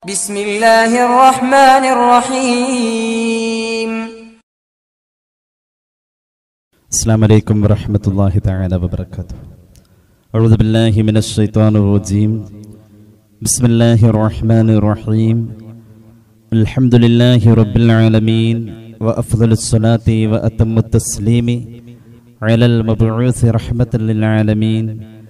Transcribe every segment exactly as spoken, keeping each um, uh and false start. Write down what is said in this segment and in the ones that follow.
بسم الله الرحمن الرحيم. السلام عليكم ورحمة الله تعالى وبركاته. أعوذ بالله من الشيطان الرجيم. بسم الله الرحمن الرحيم. الحمد لله رب العالمين وأفضل الصلاة وأتم التسليم على المبعوث رحمة للعالمين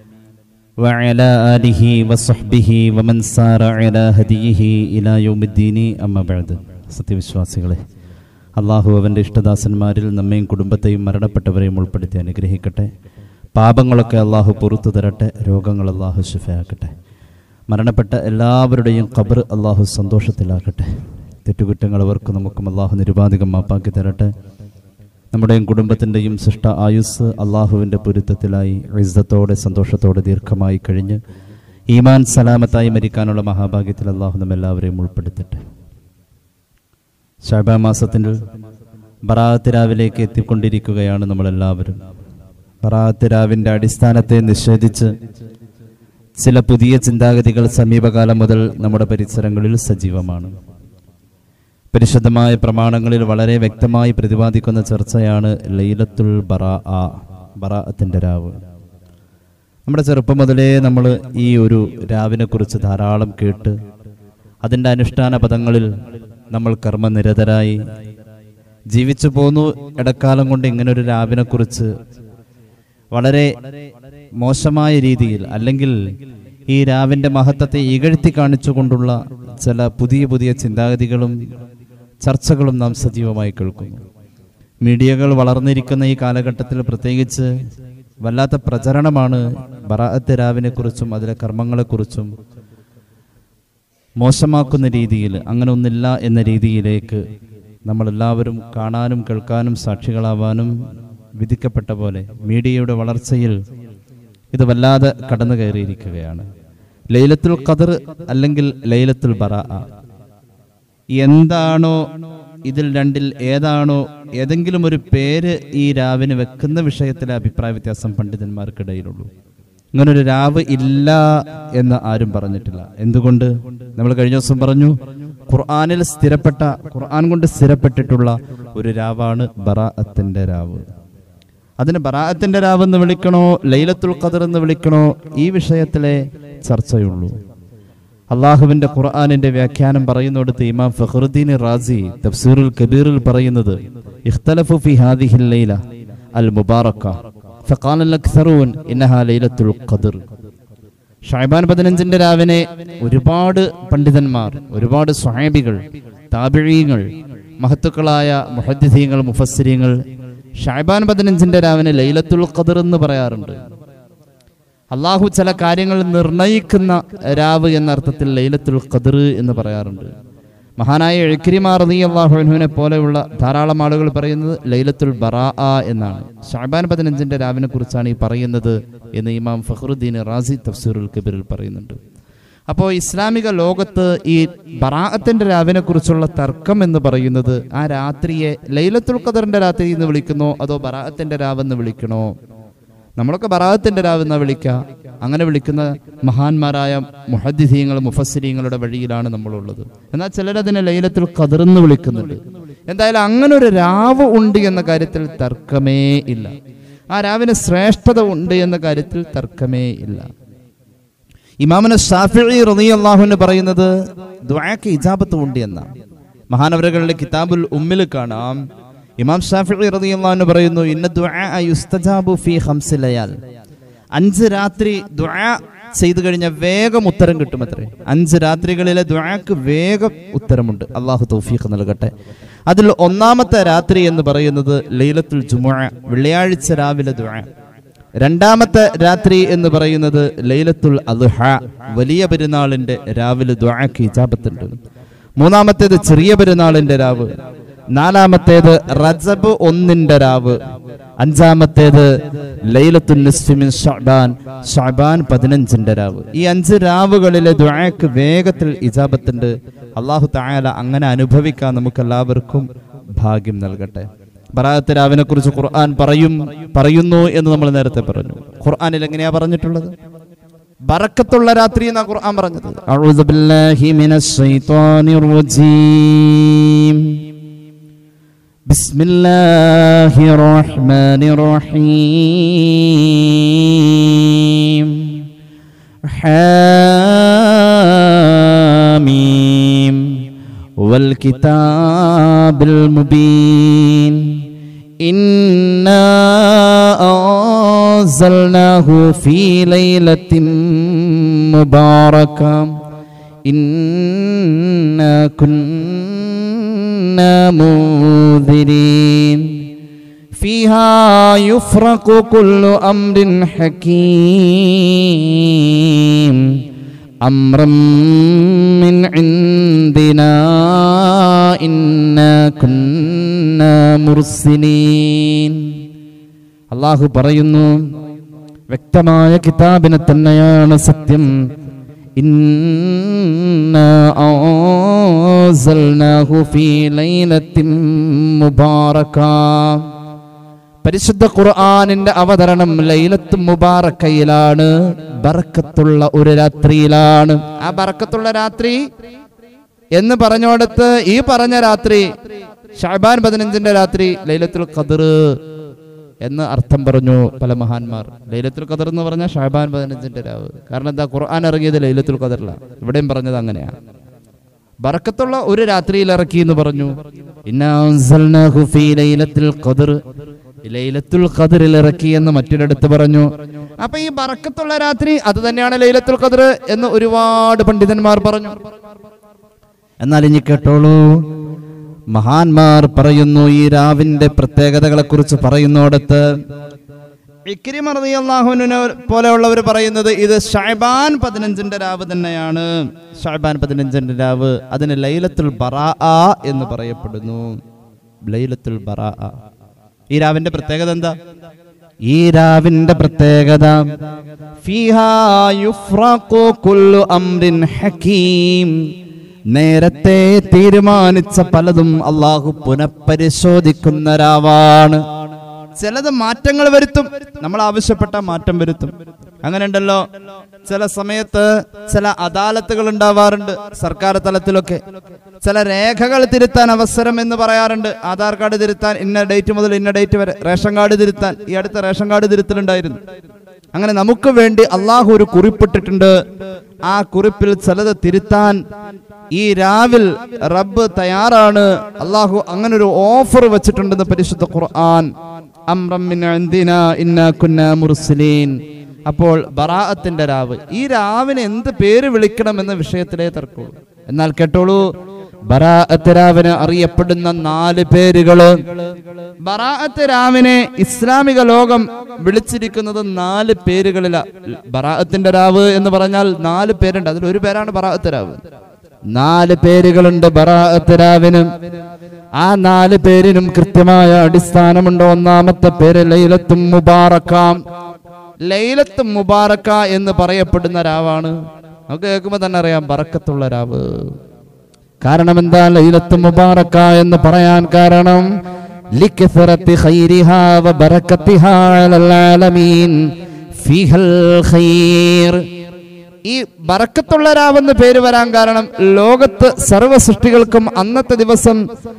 وعلى آله وصحبه ومن سار على هديه إلى يوم الدين أما بعد. സത്യവിശ്വാസികളെ, അള്ളാഹു അവൻ്റെ ഇഷ്ടദാസന്മാരിൽ നമ്മയും കുടുംബത്തെയും മരണപ്പെട്ടവരെയും ഉൾപ്പെടുത്തി അനുഗ്രഹിക്കട്ടെ. പാപങ്ങളൊക്കെ അള്ളാഹു പുറത്തു തരട്ടെ. രോഗങ്ങൾ അള്ളാഹു ശിഫയാക്കട്ടെ. മരണപ്പെട്ട എല്ലാവരുടെയും ഖബർ അള്ളാഹു സന്തോഷത്തിലാക്കട്ടെ. തെറ്റുകുറ്റങ്ങൾ അവർക്ക് നമുക്കും അള്ളാഹു നിരുപാധികം മാപ്പാക്കി തരട്ടെ. നമ്മുടെയും കുടുംബത്തിൻ്റെയും സൃഷ്ട ആയുസ് അള്ളാഹുവിൻ്റെ പൊരുത്തത്തിലായി ഇസ്സത്തോടെ സന്തോഷത്തോടെ ദീർഘമായി കഴിഞ്ഞ് ഈമാൻ സലാമത്തായി മരിക്കാനുള്ള മഹാഭാഗ്യത്തിൽ അള്ളാഹു നമ്മെല്ലാവരെയും ഉൾപ്പെടുത്തട്ടെ. ശഅബാൻ മാസത്തിൻ്റെ ബറാഅത്ത് രാവിലേക്ക് എത്തിക്കൊണ്ടിരിക്കുകയാണ് നമ്മളെല്ലാവരും. ബറാഅത്ത് രാവിൻ്റെ അടിസ്ഥാനത്തെ നിഷേധിച്ച് ചില പുതിയ ചിന്താഗതികൾ സമീപകാലം മുതൽ നമ്മുടെ പരിസരങ്ങളിൽ സജീവമാണ്. പരിശുദ്ധമായ പ്രമാണങ്ങളിൽ വളരെ വ്യക്തമായി പ്രതിപാദിക്കുന്ന ചർച്ചയാണ് ലൈലത്തുൽ ബറാഅ, ബറാഅത്തിൻ്റെ രാവ്. നമ്മുടെ ചെറുപ്പം മുതലേ നമ്മൾ ഈ ഒരു രാവിനെ കുറിച്ച് ധാരാളം കേട്ട് അതിൻ്റെ അനുഷ്ഠാന പദങ്ങളിൽ നമ്മൾ കർമ്മനിരതരായി ജീവിച്ചു പോന്നു. ഇടക്കാലം കൊണ്ട് ഇങ്ങനൊരു രാവിനെ കുറിച്ച് വളരെ മോശമായ രീതിയിൽ, അല്ലെങ്കിൽ ഈ രാവിൻ്റെ മഹത്വത്തെ ഇകഴ്ത്തി കാണിച്ചുകൊണ്ടുള്ള ചില പുതിയ പുതിയ ചിന്താഗതികളും ചർച്ചകളും നാം സജീവമായി കേൾക്കുന്നു. മീഡിയകൾ വളർന്നിരിക്കുന്ന ഈ കാലഘട്ടത്തിൽ പ്രത്യേകിച്ച് വല്ലാത്ത പ്രചരണമാണ് ബറാഅത്ത് രാവിനെ കുറിച്ചും അതിലെ കർമ്മങ്ങളെക്കുറിച്ചും മോശമാക്കുന്ന രീതിയിൽ, അങ്ങനെ ഒന്നില്ല എന്ന രീതിയിലേക്ക് നമ്മളെല്ലാവരും കാണാനും കേൾക്കാനും സാക്ഷികളാവാനും വിധിക്കപ്പെട്ട പോലെ മീഡിയയുടെ വളർച്ചയിൽ ഇത് വല്ലാതെ കടന്നു കയറിയിരിക്കുകയാണ്. ലൈലത്തുൽ ഖദർ അല്ലെങ്കിൽ ലൈലത്തുൽ ബറാഅ എന്താണോ, ഇതിൽ രണ്ടിൽ ഏതാണോ, ഏതെങ്കിലും ഒരു പേര് ഈ രാവിന് വെക്കുന്ന വിഷയത്തിലെ അഭിപ്രായ വ്യത്യാസം പണ്ഡിതന്മാർക്കിടയിലുള്ളൂ. ഇങ്ങനൊരു രാവ് ഇല്ല എന്ന് ആരും പറഞ്ഞിട്ടില്ല. എന്തുകൊണ്ട്? നമ്മൾ കഴിഞ്ഞ ദിവസം പറഞ്ഞു, ഖുർആനിൽ സ്ഥിരപ്പെട്ട, ഖുർആൻ കൊണ്ട് സ്ഥിരപ്പെട്ടിട്ടുള്ള ഒരു രാവാണ് ബറാഅത്തിന്റെ രാവ്. അതിന് ബറാഅത്തിന്റെ രാവ് എന്ന് വിളിക്കണോ ലൈലത്തുൽ ഖദർ എന്ന് വിളിക്കണോ, ഈ വിഷയത്തിലെ ചർച്ചയുള്ളൂ. അള്ളാഹുവിന്റെ ഖുർആനിന്റെ വ്യാഖ്യാനം പറയുന്നിടത്ത് ഇമാം ഫഖ്റുദ്ദീൻ റാസി തഫ്സീറുൽ കബീറിൽ പറയുന്നത്, ഇഖ്തലഫു ഫി ഹാദിഹിൽ ലൈല അൽ മുബാറക ഫഖാല അൽ അക്സറൂൻ ഇന്നഹാ ലൈലത്തുൽ ഖദർ. ശഅബാൻ പതിനഞ്ചിന്റെ രാവിനെ ഒരുപാട് പണ്ഡിതന്മാർ, ഒരുപാട് സ്വഹാബികൾ, താബിഈങ്ങൾ, മഹത്തുക്കളായ മുഹദ്ദിസീങ്ങൾ, മുഫസ്സിരീങ്ങൾ ശഅബാൻ പതിനഞ്ചിന്റെ രാവിനെ ലൈലത്തുൽ ഖദർ എന്ന് പറയാറുണ്ട്. അള്ളാഹു ചില കാര്യങ്ങൾ നിർണയിക്കുന്ന രാവ് എന്ന അർത്ഥത്തിൽ ലൈലത്തുൽ ഖദർ എന്ന് പറയാറുണ്ട്. മഹാനായ ഇക്രിമ റളിയല്ലാഹു അൻഹുവിനെ പോലെയുള്ള ധാരാളം ആളുകൾ പറയുന്നത് ലൈലത്തുൽ ബറാഅ എന്നാണ്. ശഅബാൻ പതിനഞ്ചിന്റെ രാവിനെ കുറിച്ചാണ് ഈ പറയുന്നത് എന്ന് ഇമാം ഫഖ്റുദ്ദീൻ റാസി തഫ്സീറുൽ കബീറിൽ പറയുന്നുണ്ട്. അപ്പോൾ ഇസ്ലാമിക ലോകത്ത് ഈ ബറാഅത്തിന്റെ രാവിനെ കുറിച്ചുള്ള തർക്കം എന്ന് പറയുന്നത്, ആ രാത്രിയെ ലൈലത്തുൽ ഖദറിന്റെ രാത്രി എന്ന് വിളിക്കണോ അതോ ബറാഅത്തിന്റെ രാവെന്ന് വിളിക്കണോ? നമ്മളൊക്കെ ബറാഅത്തിന്റെ രാവ് എന്നാ വിളിക്കുക. അങ്ങനെ വിളിക്കുന്ന മഹാന്മാരായ മുഹദ്ദിസീങ്ങൾ, മുഫസ്സിരീങ്ങളുടെ വഴിയിലാണ് നമ്മളുള്ളത്. എന്നാൽ ചിലരതിനെ ലൈലത്തുൽ ഖദർ എന്ന് വിളിക്കുന്നുണ്ട്. എന്തായാലും അങ്ങനെ ഒരു രാവ് ഉണ്ട് എന്ന കാര്യത്തിൽ തർക്കമേ ഇല്ല. ആ രാവിന് ശ്രേഷ്ഠത ഉണ്ട് എന്ന കാര്യത്തിൽ തർക്കമേ ഇല്ല. ഇമാമുന ശാഫിഈ റളിയല്ലാഹു അൻഹു പറയുന്നത് ദുആക്ക് ഇജാബത്ത് ഉണ്ട് എന്നാണ്. മഹാനവറുകളുടെ കിതാബുൽ ഉമ്മിൽ കാണാം, ഇമാം ശാഫിഈ റളിയല്ലാഹു അൻഹു പറയുന്നു, ഇന്ന ദുആ യുസ്തജാബു ഫീ ഖംസി ലയാൽ. അഞ്ച് രാത്രി ദുആ ചെയ്തു കഴിഞ്ഞാൽ വേഗം ഉത്തരം കിട്ടുമത്രേ. അഞ്ച് രാത്രികളിലെ ദുആക്ക് വേഗം ഉത്തരമുണ്ട്. അള്ളാഹു തൗഫീഖ് നൽകട്ടെ. അതിൽ ഒന്നാമത്തെ രാത്രി എന്ന് പറയുന്നത് ലൈലത്തുൽ ജുമുഅ, വെള്ളിയാഴ്ച രാവിലെ ദുആ. രണ്ടാമത്തെ രാത്രി എന്ന് പറയുന്നത് ലൈലത്തുൽ അദ്ഹ, വലിയ പെരുന്നാളിന്റെ രാവിലെ ദുആക്ക് ഇജാബത്തുണ്ട്. മൂന്നാമത്തേത് ചെറിയ പെരുന്നാളിന്റെ രാവ്. നാലാമത്തേത് റജബ് ഒന്നിന്റെ രാവ്. അഞ്ചാമത്തേത് ലൈലത്തുൽ നിസ്ഫി മിൻ ശഅബാൻ, ശഅബാൻ പതിനഞ്ചിന്റെ രാവ്. ഈ അഞ്ച് രാവുകളിലെ ദുആക്ക് വേഗത്തിൽ ഇജാബത്തുണ്ട്. അല്ലാഹു തആല അങ്ങനെ അനുഭവിക്കാൻ നമുക്ക് എല്ലാവർക്കും ഭാഗ്യം നൽകട്ടെ. ബറാഅത്ത് രാവിനെ കുറിച്ച് ഖുർആൻ പറയും പറയുന്നു എന്ന് നമ്മൾ നേരത്തെ പറഞ്ഞു. ഖുർആനിൽ എങ്ങനെയാ പറഞ്ഞിട്ടുള്ളത്? ബറക്കത്തുള്ള രാത്രി എന്നാ ഖുർആൻ പറഞ്ഞത്. അഊദു ബില്ലാഹി മിനശ് ശൈത്വാനിർ റജീം. ബിസ്മില്ലാഹിർ റഹ്മാനിർ റഹീം. ഹാമീം വൽ കിതാബിൽ മുബീൻ. ഇന്നാ അൻസൽനാഹു ഫീ ലൈലത്തിൻ മുബാറക ഇന്നാ കുന്നാ മുൻദിരീൻ ഫീഹാ യുഫ്റഖു കുല്ലു അംരിൻ ഹകീം അംറൻ മിൻ ഇൻദിനാ ഇന്നാ കുന്നാ മുർസിലീൻ. അല്ലാഹു പറയുന്നു, വ്യക്തമായ കിതാബിനെ തന്നെയാണ് സത്യം. ഇന്നാ അൻസൽനാഹു ഫീ ലൈലത്തിൻ മുബാറക. പരിശുദ്ധ ഖുർആനിന്റെ അവതരണം ലൈലത്തുൽ മുബാറക്കയിലാണ്, ബറക്കത്തുള്ള ഒരു രാത്രിയിലാണ്. ആ ബറക്കത്തുള്ള രാത്രി എന്ന് പറഞ്ഞോടത്ത് ഈ പറഞ്ഞ രാത്രി ശഅബാൻ പതിനഞ്ചിന്റെ രാത്രി ലൈലത്തുൽ ഖദ്ർ എന്ന് അർത്ഥം പറഞ്ഞു പല മഹാന്മാർ. ലൈലത്തുൽ ഖദ്ർ എന്ന് പറഞ്ഞാൽ ശഅബാൻ പതിനഞ്ചിന്റെ രാവ്. കാരണം എന്താ, ഖുർആൻ ഇറങ്ങിയത് ലൈലത്തുൽ ഖദ്റിലാണ്. ഇവിടെയും പറഞ്ഞത് അങ്ങനെയാണ്, ബറക്കത്തുള്ള ഒരു രാത്രിയിൽ ഇറക്കി എന്ന് പറഞ്ഞു. ഇന്നാ അൻസൽനാഹു ഫീ ലൈലത്തുൽ ഖദ്ർ, ലൈലത്തുൽ ഖദ്റിൽ ഇറക്കി എന്ന് മറ്റൊരിടത്ത് പറഞ്ഞു. അപ്പൊ ഈ ബറക്കത്തുള്ള രാത്രി അത് തന്നെയാണ് ലൈലത്തുൽ ഖദ്ർ എന്ന് ഒരുപാട് പണ്ഡിതന്മാർ പറഞ്ഞു. എന്നാൽ ഇനി കേട്ടോളൂ, മഹാന്മാർ പറയുന്നു ഈ രാവിന്റെ പ്രത്യേകതകളെ കുറിച്ച് പറയുന്നോടത്ത് ഇക്രിമ റളിയല്ലാഹു അൻഹു പോലെയുള്ളവർ പറയുന്നത് ഇത് ശഅബാൻ പതിനഞ്ചിന്റെ രാവ് തന്നെയാണ്. ശഅബാൻ പതിനഞ്ചിന്റെ രാവ്, അതിന് ലൈലത്തുൽ ബറാഅ എന്ന് പറയപ്പെടുന്നു. ലൈലത്തുൽ ബറാഅ. ഈ രാവിന്റെ പ്രത്യേകത എന്താ? ഈ രാവിന്റെ പ്രത്യേകത ഫീഹാ യുഫ്റഖു കുല്ലു അംരിൻ ഹകീം. നേരത്തെ തീരുമാനിച്ച പലതും അള്ളാഹു പുനഃപരിശോധിക്കുന്ന രാവാണ്. ചിലത് മാറ്റങ്ങൾ വരുത്തും, നമ്മൾ ആവശ്യപ്പെട്ട മാറ്റം വരുത്തും. അങ്ങനെ ഉണ്ടല്ലോ, ചില സമയത്ത് ചില അദാലത്തുകൾ ഉണ്ടാവാറുണ്ട് സർക്കാർ തലത്തിലൊക്കെ. ചില രേഖകൾ തിരുത്താൻ അവസരം എന്ന് പറയാറുണ്ട്. ആധാർ കാർഡ് തിരുത്താൻ ഇന്ന ഡേറ്റ് മുതൽ ഇന്ന ഡേറ്റ് വരെ, റേഷൻ കാർഡ് തിരുത്താൻ ഈ അടുത്ത റേഷൻ കാർഡ് തിരുത്തലുണ്ടായിരുന്നു. അങ്ങനെ നമുക്ക് വേണ്ടി അള്ളാഹു ഒരു കുറിപ്പിട്ടിട്ടുണ്ട്. ആ കുറിപ്പിൽ ചിലത് തിരുത്താൻ ഈ രാവിൽ റബ്ബ് തയ്യാറാണ്. അള്ളാഹു അങ്ങനെ ഒരു ഓഫർ വെച്ചിട്ടുണ്ടെന്ന് പരിശുദ്ധ ഖുർആൻ. അംറൻ മിൻ ഇൻദിനാ ഇന്നാ കുന്നാ മുർസിലീൻ. അപ്പോൾ ബറാഅത്തിന്റെ രാവ്, ഈ രാവിനെ എന്ത് പേര് വിളിക്കണം എന്ന വിഷയത്തിലേ തർക്കമുള്ളൂ. എന്നാൽ കേട്ടോളൂ, ബറാഅത്ത് രാവിനെ അറിയപ്പെടുന്ന നാല് പേരുകള്. ബറാഅത്ത് രാവിനെ ഇസ്ലാമിക ലോകം വിളിച്ചിരിക്കുന്നത് നാല് പേരുകളിലാ. ബറാഅത്തിന്റെ രാവ് എന്ന് പറഞ്ഞാൽ നാല് പേരുണ്ട്, അതിൽ ഒരു പേരാണ് ബറാഅത്ത് രാവ്. നാല് പേരുകളുണ്ട് ബറാഅത്ത് രാവിന്. ആ നാല് പേരിനും കൃത്യമായ അടിസ്ഥാനമുണ്ട്. ഒന്നാമത്തെ പേര് ലൈലത്തുൽ മുബാറക. ലൈലത്തുൽ മുബാറക എന്ന് പറയപ്പെടുന്ന രാവാണ്. നമുക്ക് കേൾക്കുമ്പോൾ തന്നെ അറിയാം ബറക്കത്തുള്ള രാവ്. കാരണം എന്താ ലൈലത്തുൽ മുബാറക എന്ന് പറയാൻ കാരണം? ലികസറത്തി ഖൈരിഹാ വ ബറകതിഹാ അലൽ ആലമീൻ ഫീഹൽ ഖൈർ. ഈ ബറക്കത്തുള്ള രാവെന്ന് പേര് വരാൻ കാരണം ലോകത്ത് സർവ്വ സൃഷ്ടികൾക്കും അന്നത്തെ ദിവസം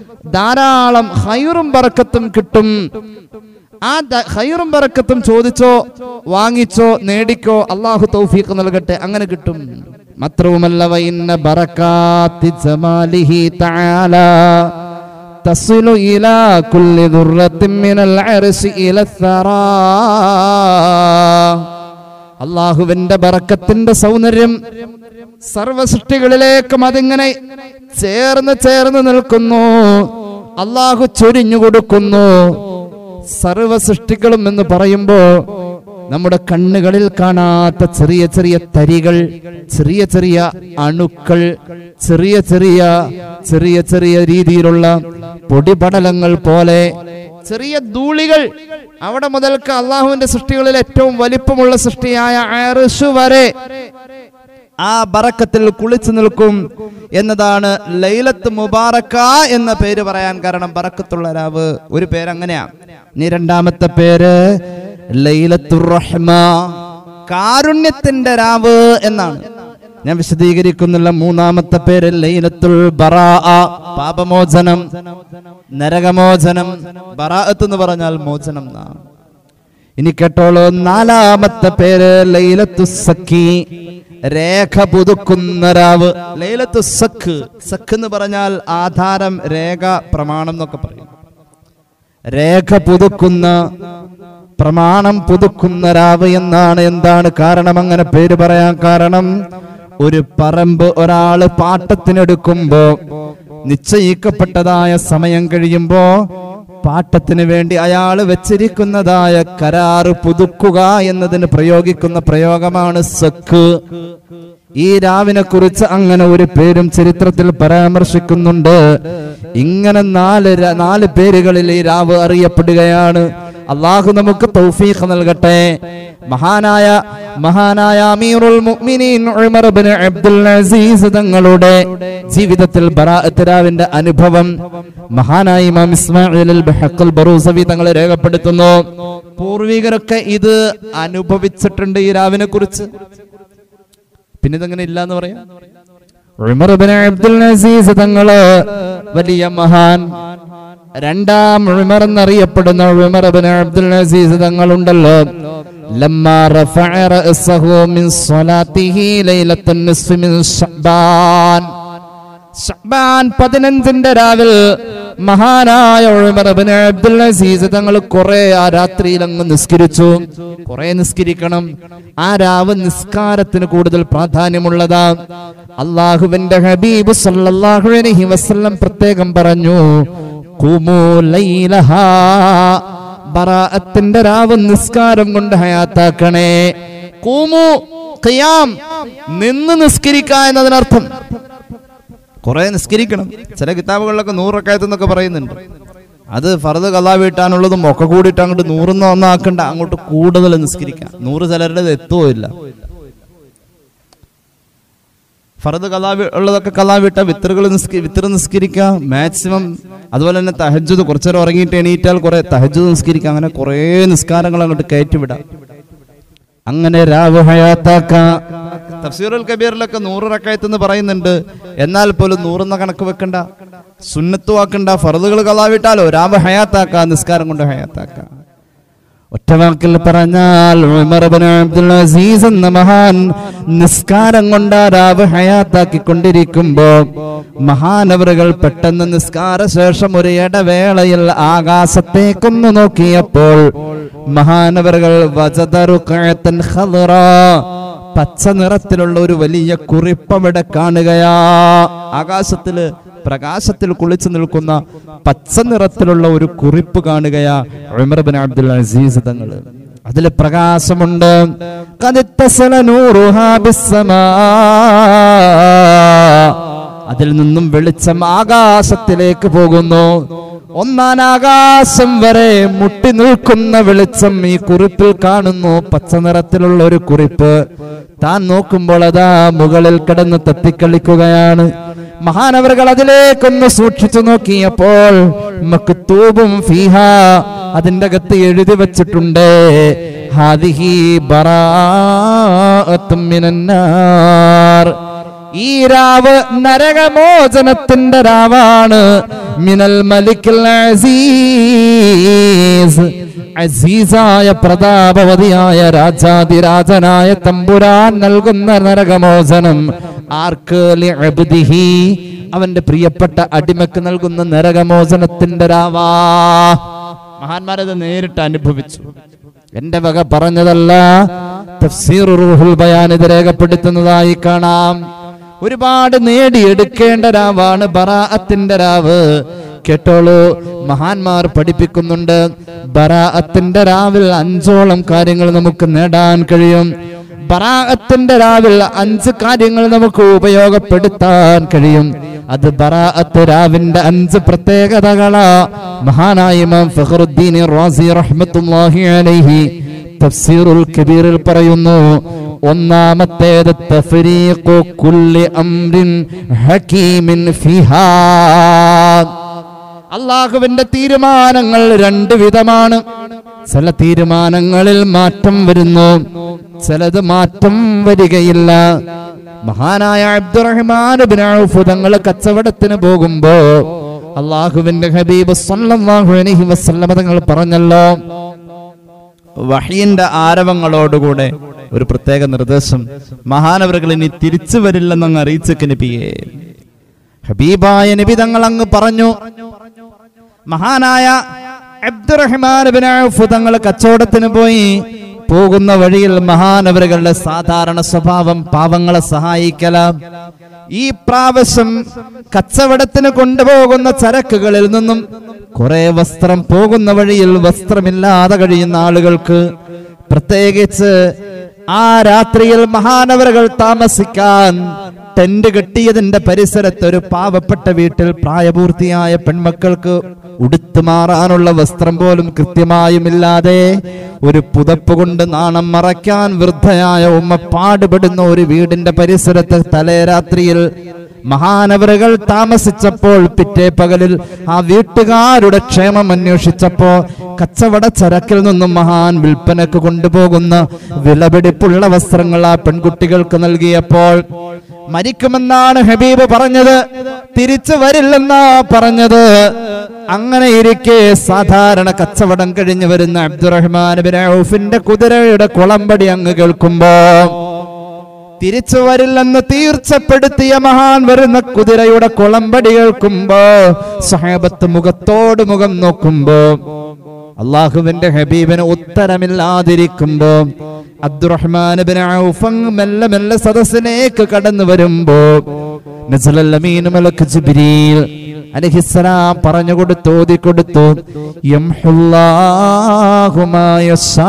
ധാരാളം ഖൈറും ബറക്കത്തും കിട്ടും. ആ ഖൈറും ബറക്കത്തും ചോദിച്ചോ വാങ്ങിച്ചോ നേടിക്കോ അല്ലാഹു തൗഫീഖ് നൽകട്ടെ, അങ്ങനെ കിട്ടും. മാത്രവുമല്ല വഇന്ന ബറകാത്തി ജമാലിഹി തആല തസിലു ഇലാ കുല്ലി ദുർറത്തിൻ മിനൽ അർശി ഇലസ്സറാ. അള്ളാഹുവിന്റെ ബറക്കത്തിന്റെ സൗന്ദര്യം സർവ സൃഷ്ടികളിലേക്കും അതിങ്ങനെ ചേർന്ന് ചേർന്ന് നിൽക്കുന്നു. അള്ളാഹു ചൊരിഞ്ഞു കൊടുക്കുന്നു. സർവ സൃഷ്ടികളും എന്ന് പറയുമ്പോ നമ്മുടെ കണ്ണുകളിൽ കാണാത്ത ചെറിയ ചെറിയ തരികൾ, ചെറിയ ചെറിയ അണുക്കൾ, ചെറിയ ചെറിയ ചെറിയ ചെറിയ രീതിയിലുള്ള പൊടിപടലങ്ങൾ പോലെ ചെറിയ ധൂളികൾ, അവിടെ മുതൽക്ക് അള്ളാഹുവിന്റെ സൃഷ്ടികളിൽ ഏറ്റവും വലിപ്പമുള്ള സൃഷ്ടിയായ അർശ് വരെ ആ ബറക്കത്തിൽ കുളിച്ചു നിൽക്കും എന്നതാണ് ലൈലത്ത് മുബാറക എന്ന പേര് പറയാൻ കാരണം. ബറക്കത്തുള്ള രാവ് ഒരു പേര് അങ്ങനെയാ. ഇനി രണ്ടാമത്തെ പേര് ലൈലത്തുർ റഹ്മ. കാരുണ്യത്തിന്റെ രാവ് എന്നാണ്. ഞാൻ വിശദീകരിക്കുന്നില്ല. മൂന്നാമത്തെ പേര് ലൈലത്തുൽ ബറാഅ, പാപമോചനം, നരകമോചനം. ബറാഅത്ത് എന്ന് പറഞ്ഞാൽ മോചനം. ഇനി കേട്ടോളൂ, നാലാമത്തെ പേര് ലൈലത്തു സഖി, രേഖ പുതുക്കുന്ന രാവ്. ലൈലത്തു സഖ്, സഖ് എന്ന് പറഞ്ഞാൽ ആധാരം, രേഖ, പ്രമാണം എന്നൊക്കെ പറയും. രേഖ പുതുക്കുന്ന, പ്രമാണം പുതുക്കുന്ന രാവ് എന്നാണ്. എന്താണ് കാരണം അങ്ങനെ പേര് പറയാൻ കാരണം? ഒരു പറമ്പ് ഒരാള് പാട്ടത്തിനെടുക്കുമ്പോ നിശ്ചയിക്കപ്പെട്ടതായ സമയം കഴിയുമ്പോ പാട്ടത്തിന് വേണ്ടി അയാൾ വെച്ചിരിക്കുന്നതായ കരാറ് പുതുക്കുക എന്നതിന് പ്രയോഗിക്കുന്ന പ്രയോഗമാണ് സഖ്. ഈ രാവിനെ കുറിച്ച് അങ്ങനെ ഒരു പേരും ചരിത്രത്തിൽ പരാമർശിക്കുന്നുണ്ട്. ഇങ്ങനെ നാല് നാല് പേരുകളിൽ ഈ രാവ് അറിയപ്പെടുകയാണ്. അള്ളാഹു നമുക്ക് തൗഫീഖ് നൽകട്ടെ. മഹാനായ മഹാനായ അമീറുൽ മുഅ്മിനീൻ ഉമർ ഇബ്നു അബ്ദുൽ അസീസ് തങ്ങളുടെ ജീവിതത്തിൽ ബറാഅത്ത് രാവിന്റെ അനുഭവം മഹാനായ ഇമാം ഇസ്മാഈൽ അൽ ബഹഖൽ ബറൂസവി തങ്ങൾ രേഖപ്പെടുത്തുന്നു. പൂർവികരൊക്കെ ഇത് അനുഭവിച്ചിട്ടുണ്ട് ഈ രാവിനെ കുറിച്ച്. പിന്നെ ഇതെങ്ങനെ ഇല്ല എന്ന് പറയാം? ഉമർ ഇബ്നു അബ്ദുൽ അസീസ് തങ്ങള് വലിയ മഹാൻ, രണ്ടാം ഉമർ എന്നറിയപ്പെടുന്ന ഉമർ ഇബ്നു അബ്ദുൽ അസീസ് തങ്ങളുണ്ടല്ലോ, ലമ്മാ റഫഅ റഅസഹു മിൻ സ്വലാത്തിഹി ലൈലത്തുൻ നിസ്ഫി മിൻ ശഅബാൻ, ശഅബാൻ പതിനഞ്ചിന്റെ രാവിൽ മഹാനായ ഉമർ ഇബ്നു അബ്ദുൽ അസീസ് തങ്ങൾ കുറെ ആ രാത്രിയിൽ അങ്ങ് നിസ്കരിച്ചു. കുറെ നിസ്കരിക്കണം. ആ രാവ് നിസ്കാരത്തിന് കൂടുതൽ പ്രാധാന്യമുള്ളതാ. അള്ളാഹുവിന്റെ ഹബീബ് സല്ലല്ലാഹു അലൈഹി വസല്ലം പ്രത്യേകം പറഞ്ഞു, ഖുമൂ ലൈലഹാ, ബറാഅത്തിന്റെ രാവ് നിസ്കാരം കൊണ്ട് ഹയാത്താക്കണേ. ഖുമൂ, ഖിയാം, നിന്ന് നിസ്കരിക്കുക എന്നതിനർത്ഥം കുറെ നിസ്കരിക്കണം. ചില കിതാബുകളിലൊക്കെ നൂറ് റക്അത്ത് എന്നൊക്കെ പറയുന്നുണ്ട്. അത് ഫർദ് ഖളാ വീട്ടാനുള്ളതും ഒക്കെ കൂടിയിട്ട് അങ്ങോട്ട് നൂറൊന്നും ഒന്നാക്കണ്ട, അങ്ങോട്ട് കൂടുതൽ നിസ്കരിക്കാം. നൂറ് ചിലരുടെ എത്തുവോ ഇല്ല. ഫർദ് ഖളാ ഉള്ളതൊക്കെ ഖളാ വീട്ട, വിത്തറുകൾ നിസ്കരി വിത്തർ നിസ്കരിക്കുക മാക്സിമം. അതുപോലെ തന്നെ തഹജ്ജുദ്, കുറച്ചേരം ഉറങ്ങിയിട്ട് എണീറ്റാൽ കുറെ തഹജ്ജുദ് നിസ്കരിക്കുക. അങ്ങനെ കുറെ നിസ്കാരങ്ങൾ അങ്ങോട്ട് കയറ്റിവിടാം. അങ്ങനെ രാവ് ഹയാത്താക്കാം. തഫ്സീറുൽ കബീറിലൊക്കെ നൂറ് റക്അത്ത് എന്ന് പറയുന്നുണ്ട്. എന്നാൽ പോലും നൂറെന്ന കണക്ക് വെക്കണ്ട, സുന്നത്തും ആക്കണ്ട. ഫർദുകൾ ഖളാ വീട്ടാലോ രാവ് ഹയാത്താക്കാം, നിസ്കാരം കൊണ്ട് ഹയാത്താക്കാം. ഒറ്റവാക്കിൽ പറഞ്ഞാൽ ഉമർ ഇബ്നു അബ്ദുൽ അസീസ് എന്ന മഹാൻ നിസ്കാരം കൊണ്ട് രാവ് ഹയാത്താക്കിക്കൊണ്ടിരിക്കുമ്പോ മഹാനവറുകൾ പെട്ടെന്ന് നിസ്കാര ശേഷം ഒരു ഇടവേളയിൽ ആകാശത്തേക്കൊന്നു നോക്കിയപ്പോൾ മഹാനവറുകൾ വജദ റുഖഅത്തൻ ഖളറാ, പച്ച നിറത്തിലുള്ള ഒരു വലിയ കുറിപ്പ് അവിടെ കാണുകയാ. ആകാശത്തില് പ്രകാശത്തിൽ കുളിച്ചു നിൽക്കുന്ന പച്ച നിറത്തിലുള്ള ഒരു കുറിപ്പ് കാണുകയാ ഉമർ ഇബ്നു അബ്ദുൽ അസീസ് തങ്ങൾ. അതിൽ പ്രകാശമുണ്ട്. അതിൽ നിന്നും വെളിച്ചം ആകാശത്തിലേക്ക് പോകുന്നു. ഒന്നാം ആകാശം വരെ മുട്ടി നിൽക്കുന്ന വെളിച്ചം ഈ കുറിപ്പിൽ കാണുന്നു. പച്ച നിറത്തിലുള്ള ഒരു കുറിപ്പ്. താൻ നോക്കുമ്പോൾ അതാ മുകളിൽ കിടന്ന് തത്തിക്കളിക്കുകയാണ്. മഹാനവറുകൾ അതിലേക്കൊന്ന് സൂക്ഷിച്ചു നോക്കിയപ്പോൾ മക്തൂബും ഫീഹാ, അതിന്റെ അകത്ത് എഴുതി വച്ചിട്ടുണ്ട്, ഹാദിഹി ബറാഅത്തും മിനന്നാർ, ഈ രാവ് നരകമോചനത്തിന്റെ രാവാണ്. മിനൽ മലിക്കിൽ അസീസ്, അസീസായ പ്രതാപവതിയായ രാജാതിരാജനായ തമ്പുരാൻ നൽകുന്ന നരകമോചനം. ആർക്ക്? ലിഅബ്ദിഹി, അവന്റെ പ്രിയപ്പെട്ട അടിമക്ക് നൽകുന്ന നരകമോചനത്തിന്റെ രാവാ. മഹാന്മാരത് നേരിട്ട് അനുഭവിച്ചു. എന്റെ വക പറഞ്ഞതല്ല. തഫ്സീർ റൂഹുൽ ബയാൻ ഇത് രേഖപ്പെടുത്തുന്നതായി കാണാം. ഒരുപാട് നേടിയെടുക്കേണ്ട രാവാണ് ബറാഅത്തിന്റെ രാവ്. കേട്ടോളൂ, മഹാന്മാർ പഠിപ്പിക്കുന്നുണ്ട്, ബറാഅത്തിന്റെ രാവിൽ അഞ്ചോളം കാര്യങ്ങൾ നമുക്ക് നേടാൻ കഴിയും. ബറാഅത്തിന്റെ രാവിൽ അഞ്ച് കാര്യങ്ങൾ നമുക്ക് ഉപയോഗപ്പെടുത്താൻ കഴിയും. അത് ബറാഅത്ത് രാവിന്റെ അഞ്ച് പ്രത്യേകതകളാ. മഹാനായ ഇമാം ഫഖറുദ്ദീൻ റാസി റഹ്മത്തുള്ളാഹി അലൈഹി തഫ്സീറുൽ കബീറിൽ പറയുന്നു, ഒന്നാമത്തേത് തഫ്രീഖു കുല്ലി അംരിൻ ഹകീമിൻ ഫിഹാ, അല്ലാഹുവിന്റെ തീരുമാനങ്ങൾ രണ്ട് വിധമാണ്. ചില തീരുമാനങ്ങളിൽ മാറ്റം വരുന്നു, ചിലത് മാറ്റം വരികയില്ല. മഹാനായ അബ്ദുറഹ്മാൻ ഇബ്നു ഔഫ് തങ്ങൾ കച്ചവടത്തിന് പോകുമ്പോ അല്ലാഹുവിന്റെ ഹബീബ് സല്ലല്ലാഹു അലൈഹി വസല്ലം തങ്ങൾ പറഞ്ഞല്ലോ, വഹയിന്റെ ആരവങ്ങളോടുകൂടെ ഒരു പ്രത്യേക നിർദ്ദേശം, മഹാനവറുകൾ ഇനി തിരിച്ചു വരില്ലെന്നങ്ങ് അറിയിച്ചു നബിയെ. ഹബീബായ നബി തങ്ങൾ അങ്ങ് പറഞ്ഞു. മഹാനായ അബ്ദുറഹ്മാൻ ഇബ്നു ഔഫ് തങ്ങൾ കച്ചവടത്തിന് പോയി. പോകുന്ന വഴിയിൽ മഹാനവറുകളുടെ സാധാരണ സ്വഭാവം പാവങ്ങളെ സഹായിക്കല. ഈ പ്രാവശ്യം കച്ചവടത്തിന് കൊണ്ടുപോകുന്ന ചരക്കുകളിൽ നിന്നും കുറെ വസ്ത്രം പോകുന്ന വഴിയിൽ വസ്ത്രമില്ലാതെ കഴിയുന്ന ആളുകൾക്ക്, പ്രത്യേകിച്ച് ആ രാത്രിയിൽ മഹാനവറുകൾ താമസിക്കാൻ ടെന്റ് കെട്ടിയതിന്റെ പരിസരത്ത് ഒരു പാവപ്പെട്ട വീട്ടിൽ പ്രായപൂർത്തിയായ പെൺമക്കൾക്ക് ഉടുത്തു മാറാനുള്ള വസ്ത്രം പോലും കൃത്യമായും ഇല്ലാതെ ഒരു പുതപ്പ് കൊണ്ട് നാണം മറയ്ക്കാൻ വൃദ്ധയായ ഉമ്മ പാടുപെടുന്ന ഒരു വീടിന്റെ പരിസരത്ത് തലേ രാത്രിയിൽ മഹാനവറുകൾ താമസിച്ചപ്പോൾ പിറ്റേ പകലിൽ ആ വീട്ടുകാരുടെ ക്ഷേമം അന്വേഷിച്ചപ്പോ കച്ചവട ചരക്കിൽ നിന്നും മഹാൻ വിൽപ്പനക്ക് കൊണ്ടുപോകുന്ന വിലപിടിപ്പുള്ള വസ്ത്രങ്ങൾ ആ പെൺകുട്ടികൾക്ക് നൽകിയപ്പോൾ മരിക്കുമെന്നാണ് ഹബീബ് പറഞ്ഞത്, തിരിച്ചു വരില്ലെന്നാ പറഞ്ഞത്. അങ്ങനെ ഇരിക്കെ സാധാരണ കച്ചവടം കഴിഞ്ഞു വരുന്ന അബ്ദുറഹ്മാൻ ഇബ്നു ഔഫിന്റെ കുതിരയുടെ കുളമ്പടി അങ്ങ് കേൾക്കുമ്പോ, തിരിച്ചു വരില്ലെന്ന് തീർച്ചപ്പെടുത്തിയ മഹാൻ വരുന്ന കുതിരയുടെ കുളമ്പടി കേൾക്കുമ്പോ സഹാബത്ത് മുഖത്തോട് മുഖം നോക്കുമ്പോ, അള്ളാഹുവിന്റെ ഹബീബിന് ഉത്തരമില്ലാതിരിക്കുമ്പോ അബ്ദുറഹ്മാൻ ഇബ്നു ഔഫ് മെല്ലെ മെല്ലെ സദസ്സിലേക്ക് കടന്നു വരുമ്പോ നസലൽ അമീൻ മലക്ക് ജിബ്രീൽ അലൈഹിസ്സലാം പറഞ്ഞു കൊടുത്തു, ഓതി കൊടുത്തു, യംഹുല്ലാഹു മാ യശാ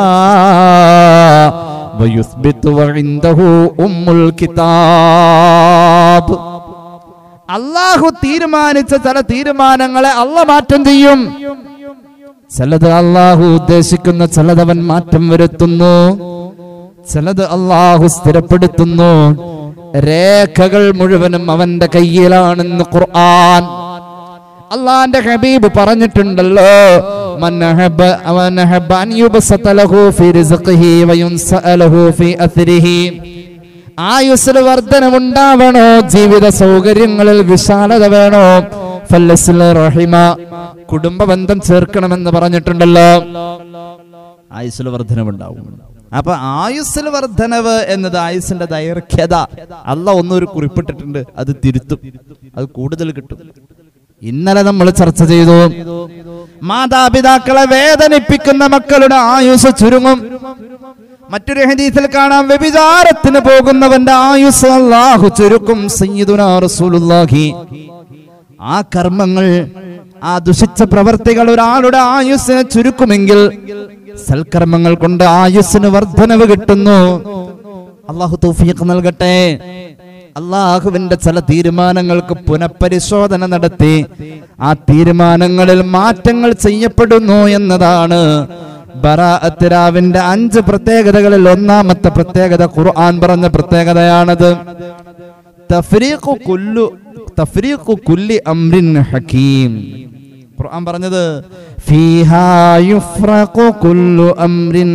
വയുസ്ബിതു വഇൻദഹു ഉമ്മുൽ കിതാബ്. അല്ലാഹു തീരുമാനിച്ച ചില തീരുമാനങ്ങളെ അല്ലാഹു മാറ്റം ചെയ്യും. ചിലത് അല്ലാഹു ഉദ്ദേശിക്കുന്ന ചിലതവൻ മാറ്റം വരുത്തുന്നു, ചിലത് അല്ലാഹു സ്ഥിരപ്പെടുത്തുന്നു. രേഖകൾ മുഴുവനും അവന്റെ കയ്യിലാണെന്ന് ഖുർആൻ. അല്ലാഹുവിന്റെ ഹബീബ് പറഞ്ഞിട്ടുണ്ടല്ലോ, മൻ അഹബ്ബ അവൻ അഹബ്ബ അൻ യുബസത ലഹു ഫീ റിസ്ഖിഹി വയുൻസഅലഹു ഫീ അത്രിഹി. ആയുസ്സിൽ വർധനവുണ്ടാവണോ, ജീവിത സൗകര്യങ്ങളിൽ വിശാലത വേണോ, ഫല്ലസ്ല റഹിമ, കുടുംബ ബന്ധം ചേർക്കണമെന്ന് പറഞ്ഞിട്ടുണ്ടല്ലോ. ആയുസ്സിൽ വർധനവുണ്ടാവും. അപ്പൊ ആയുസ്സിൽ വർധനവ് എന്നത് ആയുസ്സിന്റെ ദൈർഘ്യത. അല്ലാഹ് ഒന്നൊരു കുറിപ്പിട്ടിട്ടുണ്ട്, അത് തിരുത്തും, അത് കൂടുതൽ കിട്ടും. ഇന്നലെ നമ്മൾ ചർച്ച ചെയ്തു, മാതാപിതാക്കളെ വേദനിപ്പിക്കുന്ന മക്കളുടെ ആയുസ് ചുരുങ്ങും. മറ്റൊരു ഹദീസിൽ കാണാം, വ്യഭിചാരത്തിന് പോകുന്നവന്റെ ആയുസ് അല്ലാഹു ചുരുക്കും. സയ്യിദുനാ റസൂലുള്ളാഹി, ആ കർമ്മങ്ങൾ, ആ ദുഷിച്ച പ്രവർത്തികൾ ഒരാളുടെ ആയുസ്സിനെ ചുരുക്കുമെങ്കിൽ സൽക്കർമ്മങ്ങൾ കൊണ്ട് ആയുസ്സിന് വർധനവ് കിട്ടുന്നു. അല്ലാഹു തൗഫീഖ് നൽകട്ടെ. അല്ലാഹുവിന്റെ ചില തീരുമാനങ്ങൾക്ക് പുനഃപരിശോധന നടത്തി ആ തീരുമാനങ്ങളിൽ മാറ്റങ്ങൾ ചെയ്യപ്പെടുന്നു എന്നതാണ് ബറാഅത്ത് രാവിന്റെ അഞ്ച് പ്രത്യേകതകളിൽ ഒന്നാമത്തെ പ്രത്യേകത. ഖുർആൻ പറഞ്ഞ പ്രത്യേകതയാണത്. തഫ്രീഖു കുല്ലു തഫ്രീഖു കുല്ലി അംരിൻ ഹകീം. ഖുർആൻ പറഞ്ഞത് ഫീഹാ യുഫ്റഖു കുല്ലു അംരിൻ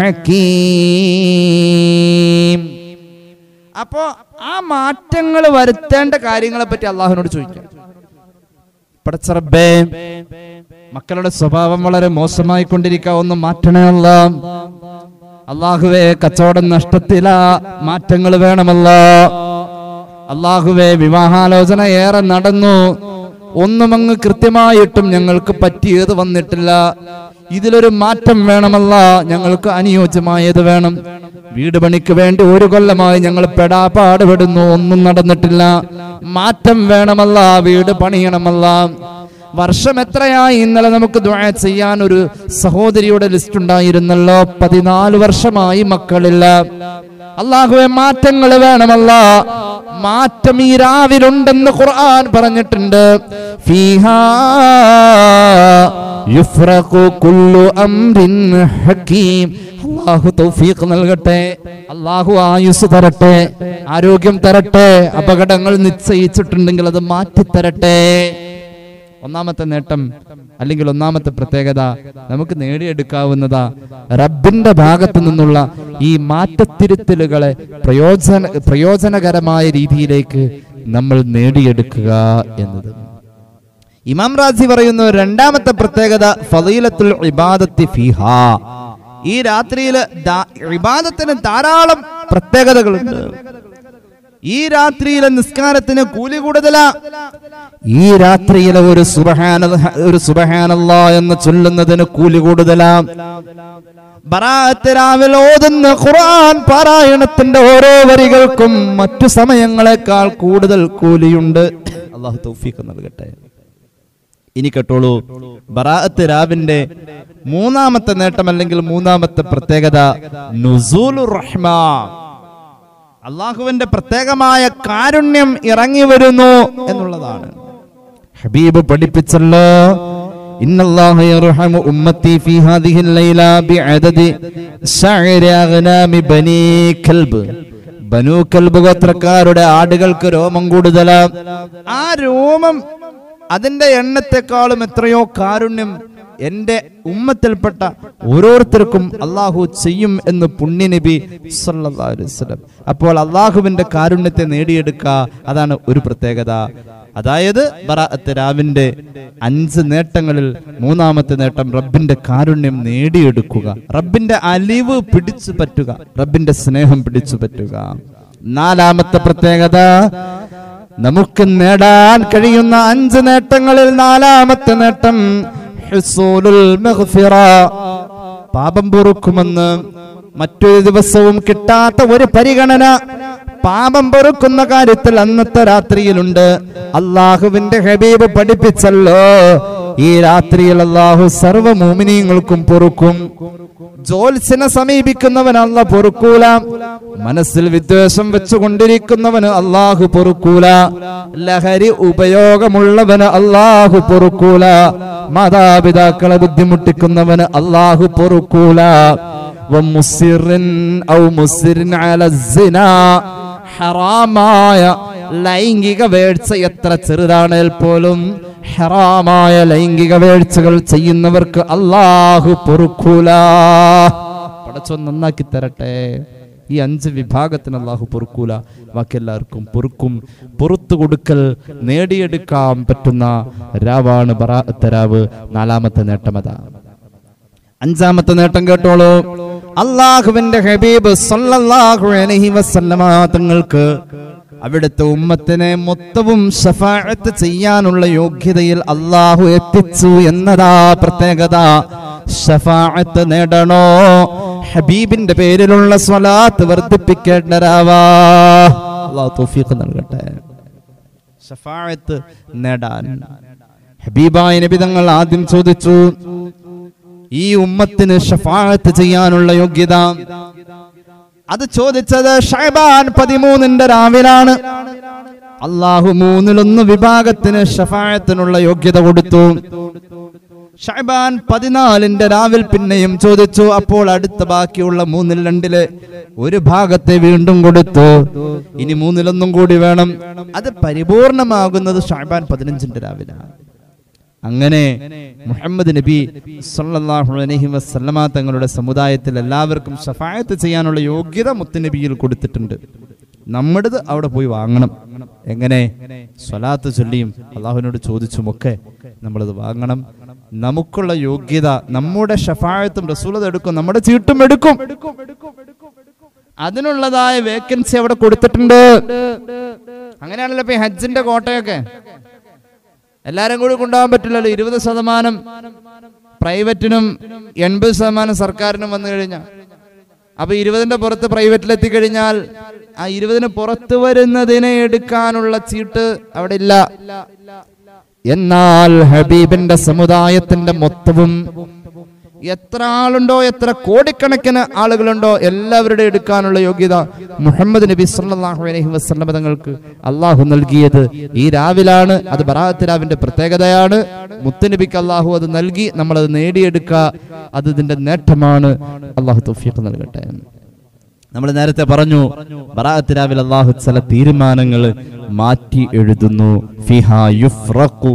ഹകീം. അപ്പോ ആ മാറ്റങ്ങൾ വരുത്തേണ്ട കാര്യങ്ങളെ പറ്റി അള്ളാഹുവിനോട് ചോദിക്കാം. പടച്ച റബ്ബേ, മക്കളുടെ സ്വഭാവം വളരെ മോശമായി കൊണ്ടിരിക്കുക, ഒന്ന് മാറ്റണേ അല്ലാ. അള്ളാഹുവേ, കച്ചവടം നഷ്ടത്തിലാ, മാറ്റങ്ങൾ വേണമല്ലോ. അള്ളാഹുവേ, വിവാഹാലോചന ഏറെ നടന്നു, ഒന്നും അങ്ങ് കൃത്യമായിട്ടും ഞങ്ങൾക്ക് പറ്റിയത് വന്നിട്ടില്ല, ഇതിലൊരു മാറ്റം വേണമല്ല, ഞങ്ങൾക്ക് അനുയോജ്യമായത് വേണം. വീട് പണിക്ക് വേണ്ടി ഒരു കൊല്ലമായി ഞങ്ങൾ പെടാപ്പാടുപെടുന്നു, ഒന്നും നടന്നിട്ടില്ല, മാറ്റം വേണമല്ല, വീട് പണിയണമല്ല. വർഷം എത്രയായി? ഇന്നലെ നമുക്ക് ദുആ ചെയ്യാൻ ഒരു സഹോദരിയുടെ ലിസ്റ്റ് ഉണ്ടായിരുന്നല്ലോ. പതിനാല് വർഷമായി മക്കളില്ല. അല്ലാഹുവേ, മാറ്റങ്ങൾ വേണമല്ല. മാറ്റം ഈ രാവിലുണ്ടെന്ന് ഖുർആൻ പറഞ്ഞിട്ടുണ്ട്. ഫീഹാ യുഫ്റഖു കുല്ലു അംരിൻ ഹകീം. അല്ലാഹു തൗഫീഖ് നൽകട്ടെ. അല്ലാഹു ആയുസ് തരട്ടെ, ആരോഗ്യം തരട്ടെ. അപകടങ്ങൾ നിശ്ചയിച്ചിട്ടുണ്ടെങ്കിൽ അത് മാറ്റിത്തരട്ടെ. ഒന്നാമത്തെ നേട്ടം അല്ലെങ്കിൽ ഒന്നാമത്തെ പ്രത്യേകത നമുക്ക് നേടിയെടുക്കാവുന്നതാ റബ്ബിന്റെ ഭാഗത്തു നിന്നുള്ള ഈ മാറ്റത്തിരുത്തലുകളെ പ്രയോജന പ്രയോജനകരമായ രീതിയിലേക്ക് നമ്മൾ നേടിയെടുക്കുക എന്നത്. ഇമാം റാസി പറയുന്നു രണ്ടാമത്തെ പ്രത്യേകത ഫളീലത്തുൽ ഇബാദത്തി ഫീഹാ. ഈ രാത്രിയിൽ ഇബാദത്തിന് ധാരാളം പ്രത്യേകതകളുണ്ട്. ഈ രാത്രിയിലെ നിസ്കാരത്തിന് കൂലി കൂടുതലാ. ഈ രാത്രിയിലെ ഒരു സുബ്ഹാന ഒരു സുബ്ഹാനല്ലാഹ് എന്ന് ചൊല്ലുന്നതിന് കൂലി കൂടുതലാ. ബറാഅത്ത് രാവിൽ ഓതുന്ന ഖുർആൻ പാരായണത്തിന്റെ ഓരോ വരികൾക്കും മറ്റു സമയങ്ങളെക്കാൾ കൂടുതൽ കൂലിയുണ്ട്. അല്ലാഹു തൗഫീഖ് നൽകട്ടെ. ഇനി കേട്ടോളൂ, ബറാഅത്ത് രാവിന്റെ മൂന്നാമത്തെ നേട്ടം അല്ലെങ്കിൽ മൂന്നാമത്തെ പ്രത്യേകത നുസൂലുർ റഹ്മ. അള്ളാഹുവിന്റെ പ്രത്യേകമായ കാരുണ്യം ഇറങ്ങി വരുന്നു എന്നുള്ളതാണ്. ഹബീബ് പഠിപ്പിച്ചല്ലോ, ഇന്നല്ലാഹ യർഹമു ഉമ്മത്തി ഫീ ഹാദിഹിൽ ലൈല ബിഅദദി ശഅരി അഗ്നാമി ബനീ കൽബ്. ബനൂ കൽബ് ഗോത്രക്കാരുടെ ആടുകൾക്ക് രോമം കൂടുതലാ. ആ രോമം അതിന്റെ എണ്ണത്തെക്കാളും എത്രയോ കാരുണ്യം എന്റെ ഉമ്മത്തിൽപ്പെട്ട ഓരോരുത്തർക്കും അള്ളാഹു ചെയ്യും എന്ന് പുണ്യനബി സല്ലല്ലാഹു അലൈഹി വസല്ലം. അപ്പോൾ അള്ളാഹുവിന്റെ കാരുണ്യത്തെ നേടിയെടുക്കുക, അതാണ് ഒരു പ്രത്യേകത. അതായത് ബറാഅത്ത് രാവിന്റെ അഞ്ച് നേട്ടങ്ങളിൽ മൂന്നാമത്തെ നേട്ടം റബ്ബിന്റെ കാരുണ്യം നേടിയെടുക്കുക, റബ്ബിന്റെ അലിവ് പിടിച്ചു പറ്റുക, റബ്ബിന്റെ സ്നേഹം പിടിച്ചു പറ്റുക. നാലാമത്തെ പ്രത്യേകത, നമുക്ക് നേടാൻ കഴിയുന്ന അഞ്ച് നേട്ടങ്ങളിൽ നാലാമത്തെ നേട്ടം ഹുസൂലുൽ മഗ്ഫിറ. പാപം പൊറുക്കുമെന്ന് മറ്റൊരു ദിവസവും കിട്ടാത്ത ഒരു പരിഗണന പാപം പൊറുക്കുന്ന കാര്യത്തിൽ അന്നത്തെ രാത്രിയിലുണ്ട്. അള്ളാഹുവിന്റെ ഹബീബ് പഠിപ്പിച്ചല്ലോ, ഈ രാത്രിയിൽ അള്ളാഹു സർവ്വ മുഅ്മിനീങ്ങൾക്കും പൊറുക്കും. ജോൽസിനെ സമീപിക്കുന്നവന് അല്ലാഹു പൊറുക്കൂല. മനസ്സിൽ വിദ്വേഷം വെച്ചുകൊണ്ടിരിക്കുന്നവന് അള്ളാഹു പൊറുക്കൂല. ലഹരി ഉപയോഗമുള്ളവന് അള്ളാഹു പൊറുക്കൂല. മാതാപിതാക്കളെ ബുദ്ധിമുട്ടിക്കുന്നവന് അള്ളാഹു പൊറുക്കൂല. വമുസ്സിറിൻ ഔ മുസ്സിറിൻ അല സിനാ. ഹറാമായ ലൈംഗിക വേഴ്ച എത്ര ചെറുതാണേൽ പോലും ഹറാമായ ലൈംഗിക വേഴ്ചകൾ ചെയ്യുന്നവർക്ക് അല്ലാഹു പൊറുക്കൂല. പടച്ചോൻ നന്നാക്കി തരട്ടെ. ഈ അഞ്ച് വിഭാഗത്തിന് അല്ലാഹു പൊറുക്കൂല, ബാക്കി എല്ലാവർക്കും പൊറുക്കും. പൊറുത്തു കൊടുക്കൽ നേടിയെടുക്കാൻ പറ്റുന്ന രാവാണ് ബറാഅത്ത് രാവ്. നാലാമത്തെ നേട്ടം അതാ. അഞ്ചാമത്തെ നേട്ടം കേട്ടോളൂ, അള്ളാഹുവിന്റെ ഹബീബ് സല്ലല്ലാഹു അലൈഹി വസല്ലമ തങ്ങൾക്ക് അവിടുത്തെ ഉമ്മത്തിനെ മൊത്തവും ശഫാഅത്ത് ചെയ്യാനുള്ള യോഗ്യതയിൽ അള്ളാഹു എത്തിച്ചു എന്നതാ പ്രത്യേകത. ശഫാഅത്ത് നേടണോ, ഹബീബിന്റെ പേരിലുള്ള സ്വലാത്ത് വർദ്ധിപ്പിക്കേണ്ടരാവാ. അല്ലാഹു തൗഫീഖ് നൽകട്ടെ. ശഫാഅത്ത് നേടാൻ ഹബീബായ നബി തങ്ങൾ ആദ്യം ചോദിച്ചു, ഈ ഉമ്മത്തിന് ശഫാഅത്ത് ചെയ്യാനുള്ള യോഗ്യത. അത് ചോദിച്ചത് ശഅബാൻ പതിമൂന്നിന്റെ രാവിലാണ്. അള്ളാഹു മൂന്നിലൊന്ന് വിഭാഗത്തിന് ശഫാഅത്തിനുള്ള യോഗ്യത കൊടുത്തു. ശഅബാൻ പതിനാലിന്റെ രാവിൽ പിന്നെയും ചോദിച്ചു. അപ്പോൾ അടുത്ത ബാക്കിയുള്ള മൂന്നിൽ രണ്ടില് ഒരു ഭാഗത്തെ വീണ്ടും കൊടുത്തു. ഇനി മൂന്നിലൊന്നും കൂടി വേണം. അത് പരിപൂർണമാകുന്നത് ശഅബാൻ പതിനഞ്ചിന്റെ രാവിലാണ്. അങ്ങനെ മുഹമ്മദ് നബി സല്ലല്ലാഹു അലൈഹി വസല്ലമ തങ്ങളുടെ സമുദായത്തിൽ എല്ലാവർക്കും ശഫാഅത്ത് ചെയ്യാനുള്ള യോഗ്യത മുത്തുനബിയിൽ കൊടുത്തിട്ടുണ്ട്. നമ്മുടേത് അവിടെ പോയി വാങ്ങണം. എങ്ങനെ? സ്വലാത്ത് ചൊല്ലിയും അള്ളാഹുവിനോട് ചോദിച്ചുമൊക്കെ നമ്മളത് വാങ്ങണം. നമുക്കുള്ള യോഗ്യത, നമ്മുടെ ശഫാഅത്തും റസൂലത് എടുക്കും, നമ്മുടെ ചീട്ടും എടുക്കും. അതിനുള്ളതായ വേക്കൻസി അവിടെ കൊടുത്തിട്ടുണ്ട്. അങ്ങനെയാണല്ലോ ഇപ്പൊ ഹജ്ജിന്റെ കോട്ടയൊക്കെ. എല്ലാരും കൂടി കൊണ്ടുപോകാൻ പറ്റില്ലല്ലോ. ഇരുപത് ശതമാനം പ്രൈവറ്റിനും എൺപത് ശതമാനം സർക്കാരിനും വന്നു കഴിഞ്ഞാൽ, അപ്പൊ ഇരുപതിന്റെ പുറത്ത് പ്രൈവറ്റിൽ എത്തിക്കഴിഞ്ഞാൽ ആ ഇരുപതിന് പുറത്ത് വരുന്നതിനെ എടുക്കാനുള്ള ചീട്ട് അവിടെ ഇല്ല. എന്നാൽ ഹബീബിന്റെ സമുദായത്തിന്റെ മൊത്തവും എത്ര ആളുണ്ടോ, എത്ര കോടിക്കണക്കിന് ആളുകളുണ്ടോ, എല്ലാവരുടെ എടുക്കാനുള്ള യോഗ്യത മുഹമ്മദ് നബി സല്ലല്ലാഹു അലൈഹി വസല്ലം തങ്ങൾക്ക് അള്ളാഹു നൽകിയത് ഈ രാവിലാണ്. അത് ബറാഅത്ത് രാവിന്റെ പ്രത്യേകതയാണ്. മുത്തുനബിക്ക് അള്ളാഹു അത് നൽകി, നമ്മളത് നേടിയെടുക്കുക. അത് ഇതിന്റെ നേട്ടമാണ്. അള്ളാഹു തൗഫീഖ് നൽകട്ടെ. നമ്മൾ നേരത്തെ പറഞ്ഞു, ബറാഅത്ത് രാവിൽ അള്ളാഹു ചില തീരുമാനങ്ങൾ മാറ്റി എഴുതുന്നു. ഫിഹാ യുഫ്റഖു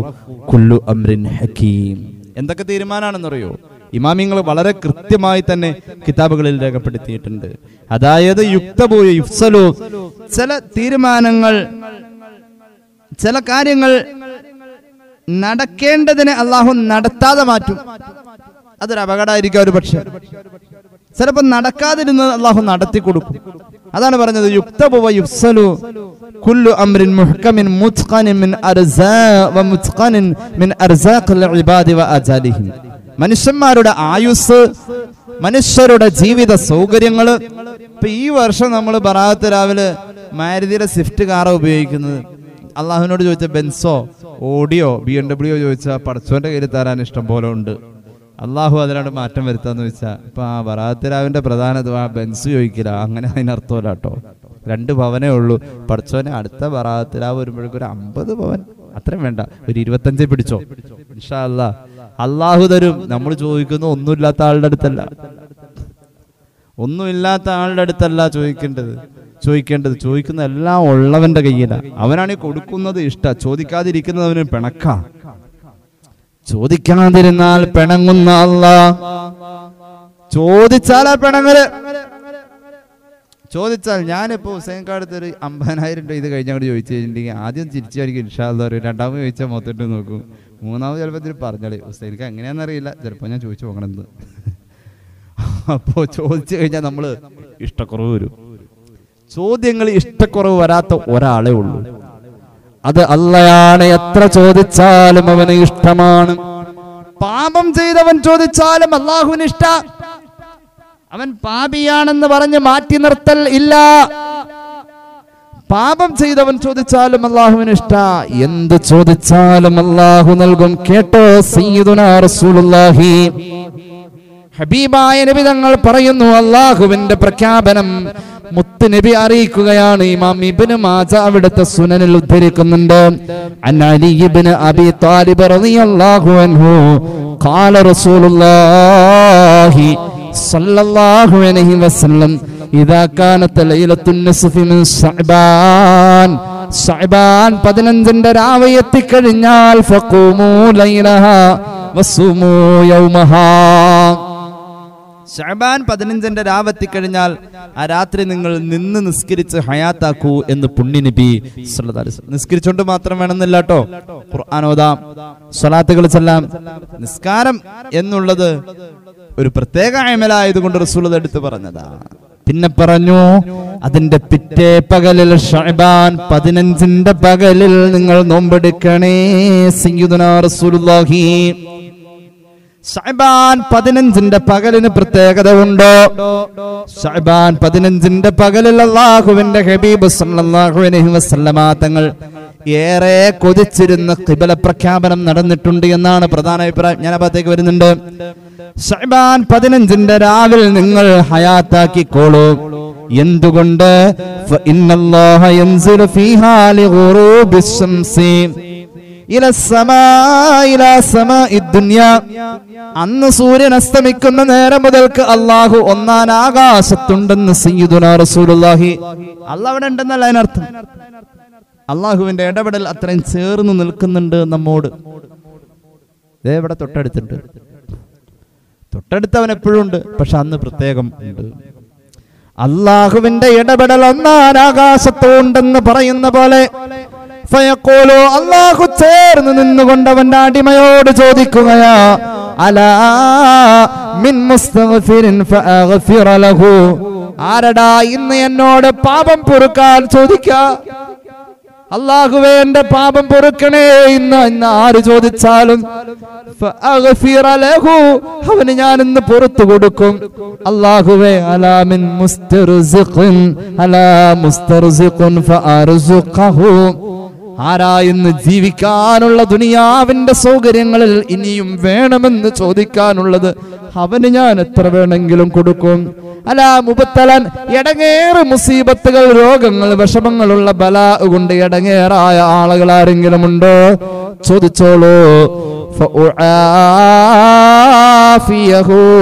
കുല്ലു അംറിൻ ഹകീം. എന്തൊക്കെ തീരുമാനമാണെന്നറിയോ? ഇമാമിങ്ങൾ വളരെ കൃത്യമായി തന്നെ കിതാബുകളിൽ രേഖപ്പെടുത്തിയിട്ടുണ്ട്. അതായത് യുക്തബു യുഫ്സലു, ചില തീരുമാനങ്ങൾ, ചില കാര്യങ്ങൾ നടക്കേണ്ടതിനെ അള്ളാഹു നടത്താതെ മാറ്റും. അതൊരു അപകടമായിരിക്കും ഒരു പക്ഷേ. ചിലപ്പോൾ നടക്കാതിരുന്നത് അള്ളാഹു നടത്തി കൊടുക്കും. അതാണ് പറഞ്ഞത് യുക്തബു വയുഫ്സലു കുല്ലു അംറിൻ മുഹ്കമിൻ മുത്ഖനിൻ മിൻ അർസാ വ മുത്ഖനിൻ മിൻ അർസാഖിൽ ഇബാദി വ അജാലിഹിം. മനുഷ്യന്മാരുടെ ആയുസ്, മനുഷ്യരുടെ ജീവിത സൗകര്യങ്ങള്. ഇപ്പൊ ഈ വർഷം നമ്മൾ ബറാഅത്ത് രാവിലെ മാരുതിയുടെ സ്വിഫ്റ്റ് കാറാണ് ഉപയോഗിക്കുന്നത്. അള്ളാഹുവിനോട് ചോദിച്ച ബെൻസോ ഓഡിയോ ബി എം ഡബ്ല്യു ചോദിച്ചാൽ പടച്ചോന്റെ കയ്യിൽ തരാൻ ഇഷ്ടം പോലെ ഉണ്ട്. അള്ളാഹു അതിനോട് മാറ്റം വരുത്താന്ന് വെച്ചാൽ ഇപ്പൊ ആ ബറാഅത്ത് രാവിന്റെ പ്രധാന ആ ബെൻസ് ചോദിക്കില്ല, അങ്ങനെ അതിനർത്ഥമല്ല കേട്ടോ. രണ്ട് പവനേ ഉള്ളൂ. പടച്ചോനെ അടുത്ത ബറാഅത്ത് രാവ് വരുമ്പോഴേക്കും ഒരു അമ്പത് പവൻ, അത്രയും വേണ്ട, ഒരു ഇരുപത്തഞ്ചേ പിടിച്ചോ, ഇൻഷാ അല്ലാഹ് അള്ളാഹു തരും. നമ്മൾ ചോദിക്കുന്ന ഒന്നുമില്ലാത്ത ആളുടെ അടുത്തല്ല, ഒന്നുമില്ലാത്ത ആളുടെ അടുത്തല്ല ചോദിക്കേണ്ടത് ചോദിക്കേണ്ടത് ചോദിക്കുന്ന എല്ലാം ഉള്ളവന്റെ കയ്യിലാണ്. അവനാണ് കൊടുക്കുന്നത് ഇഷ്ട, ചോദിക്കാതിരിക്കുന്നത് അവന് പിണക്ക. ചോദിക്കാതിരുന്നാൽ പിണങ്ങുന്ന അല്ലാഹ്, ചോദിച്ചാലാ പിണങ്ങല്. ചോദിച്ചാൽ ഞാനിപ്പോ ഹുസൈൻ കാർഡത്ത് ഒരു അമ്പതിനായിരം രൂപ ഇത് കഴിഞ്ഞങ്ങോട്ട് ചോദിച്ചു കഴിഞ്ഞിട്ടുണ്ടെങ്കിൽ ആദ്യം തിരിച്ചായിരിക്കും ഇൻഷാ അല്ലാഹ് പറയും. രണ്ടാമത് ചോദിച്ചാൽ മൊത്തമിട്ട് നോക്കും. മൂന്നാമത് ചിലപ്പോൾ ഇതിൽ പറഞ്ഞോളി ഹുസൈനിക്ക് എങ്ങനെയാണെന്നറിയില്ല, ചിലപ്പോൾ ഞാൻ ചോദിച്ചു നോക്കണമെന്ന്. അപ്പോൾ ചോദിച്ചു കഴിഞ്ഞാൽ നമ്മൾ ഇഷ്ടക്കുറവ് വരും. ചോദ്യങ്ങൾ ഇഷ്ടക്കുറവ് വരാത്ത ഒരാളെ ഉള്ളൂ, അത് അള്ളയാണ്. എത്ര ചോദിച്ചാലും അവന് ഇഷ്ടമാണ്. പാപം ചെയ്തവൻ ചോദിച്ചാലും അള്ളാഹുവിന് ഇഷ്ട. അവൻ പാപിയാണെന്ന് പറഞ്ഞ് മാറ്റി നിർത്തൽ ഇല്ല. പാപം ചെയ്തവൻ ചോദിച്ചാലും അള്ളാഹുവിന് ഇഷ്ട. എന്ത് ചോദിച്ചാലും അള്ളാഹു നൽകും. കേട്ടോ സയ്യിദുനാ റസൂലുള്ളാഹി ഹബീബായ നബി തങ്ങൾ പറയുന്നു, അള്ളാഹുവിന്റെ പ്രഖ്യാപനം മുത്ത് നബി അറിയിക്കുകയാണ്. ഇമാം ഇബ്നു മാജ അവിടുത്തെ സുനനിൽ ഉദ്ധരിക്കുന്നുണ്ട്. അൻ അലി ഇബ്നു അബി ത്വാലിബ് റളിയല്ലാഹു അൻഹു ഖാല റസൂലുള്ളാഹി സല്ലല്ലാഹു അലൈഹി വസല്ലം ഇദാ കാനത് ലൈലത്തുൻ നിസ്ഫി മിൻ ശഅബാൻ, ശഅബാൻ പതിനഞ്ചിന്റെ രാവ് എത്തിക്കഴിഞ്ഞാൽ ഫഖൂമു ലൈലഹാ വസുമു യൗമഹാ. ശഅബാൻ പതിനഞ്ചിന്റെ രാവ് എത്തിക്കഴിഞ്ഞാൽ ആ രാത്രി നിങ്ങൾ നിന്ന് നിസ്കരിച്ച് ഹയാത്താക്കൂ എന്ന് പുണ്യ നബി സല്ലല്ലാഹു അലൈഹി വസല്ലം. നിസ്കരിച്ചോണ്ട് മാത്രം വേണമെന്നില്ല കേട്ടോ, ഖുർആൻ ഓതാം, സ്വലാത്തുകൾ ചൊല്ലാം. നിസ്കാരം എന്നുള്ളത് ഒരു പ്രത്യേക അമലായതുകൊണ്ട് റസൂൽ എടുത്ത് പറഞ്ഞതാ. പിന്നെ പറഞ്ഞു അതിന്റെ പിറ്റേ പകലിൽ ശഅബാൻ പതിനഞ്ചിന്റെ പകലിൽ നിങ്ങൾ നോമ്പെടുക്കണേ. സയ്യിദുനാ റസൂലുള്ളാഹി ശഅബാൻ പതിനഞ്ചിന്റെ പകലിന് പ്രത്യേകത ഉണ്ടോ? ശഅബാൻ പതിനഞ്ചിന്റെ പകലിൽ അല്ലാഹുവിന്റെ ഹബീബ് സല്ലല്ലാഹു അലൈഹി വസല്ലമ തങ്ങൾ ഏറെ കൊതിച്ചിരുന്ന ഖിബല പ്രഖ്യാപനം നടന്നിട്ടുണ്ട് എന്നാണ് പ്രധാന അഭിപ്രായം. ഞാൻ അപ്പത്തേക്ക് വരുന്നുണ്ട്. ശഅബാൻ പതിനഞ്ചിന്റെ രാവിൽ നിങ്ങൾ ഹയാത്താക്കിക്കോളൂ. എന്തുകൊണ്ട്? ഫഇന്നല്ലാഹ യൻസിലു ഫീഹാ ലിഗുറൂബിശ് ശംസി ഇലാ സമാഇ ഇലാ സമാഇ ദുനിയ. അന്ന് സൂര്യൻ അസ്തമിക്കുന്ന നേരം മുതൽക്ക് അല്ലാഹു ഒന്നാം ആകാശത്തുണ്ടെന്ന് സയ്യിദുനാ റസൂലുള്ളാഹി. അല്ലാഹു അവിടെ ഉണ്ടെന്നല്ല അതിനർത്ഥം. അല്ലാഹുവിന്റെ ഇടപെടൽ അത്രയും ചേർന്ന് നിൽക്കുന്നുണ്ട് നമ്മോട്. ദേ ഇവിടെ തൊട്ടടുത്തുണ്ട്, തൊട്ടടുത്തവൻ എപ്പോഴും ഉണ്ട്, പക്ഷെ അന്ന് പ്രത്യേകം ഉണ്ട്. അല്ലാഹുവിന്റെ ഇടപെടൽ ഒന്നാം ആകാശത്തുണ്ടെന്ന് പറയുന്ന പോലെ ഫയഖൂലു, അല്ലാഹു ചേർന്ന് നിന്നുകൊണ്ട് അവന്റെ അടിമയോട് ചോദിക്കുകയാ, അലാ മിൻ മുസ്തഗ്ഫിരിൻ ഫഅഗ്ഫിറ ലഹു. ആരടാ ഇന്ന് എന്നോട് പാപം പൊറുക്കാൻ ചോദിക്കാ? അല്ലാഹുവേ എന്റെ പാപം പൊറുക്കണേ ഇന്ന് ഇന്ന് ആര് ചോദിച്ചാലും ഫഅഗ്ഫിറ ലഹു, അവന് ഞാൻ ഇന്ന് പുറത്തു കൊടുക്കും. അല്ലാഹുവേ അലാ മിൻ മുസ്തർസിഖിൻ അലാ മുസ്തർസിഖുൻ ഫഅർസുഖഹു. ആരാ ഇന്ന് ജീവിക്കാനുള്ള ദുനിയാവിന്റെ സൗകര്യങ്ങളിൽ ഇനിയും വേണമെന്ന് ചോദിക്കാനുള്ളത്, അവന് ഞാൻ എത്ര വേണമെങ്കിലും കൊടുക്കും. അലാ മുബത്തലൻ, എടങ്ങേറ് മുസീബത്തുകൾ, രോഗങ്ങൾ, വിഷമങ്ങളുള്ള ബലാ കൊണ്ട് എടങ്ങേറായ ആളുകൾ ആരെങ്കിലും ഉണ്ടോ? ചോദിച്ചോളൂ. ഫഉആഫിയഹു,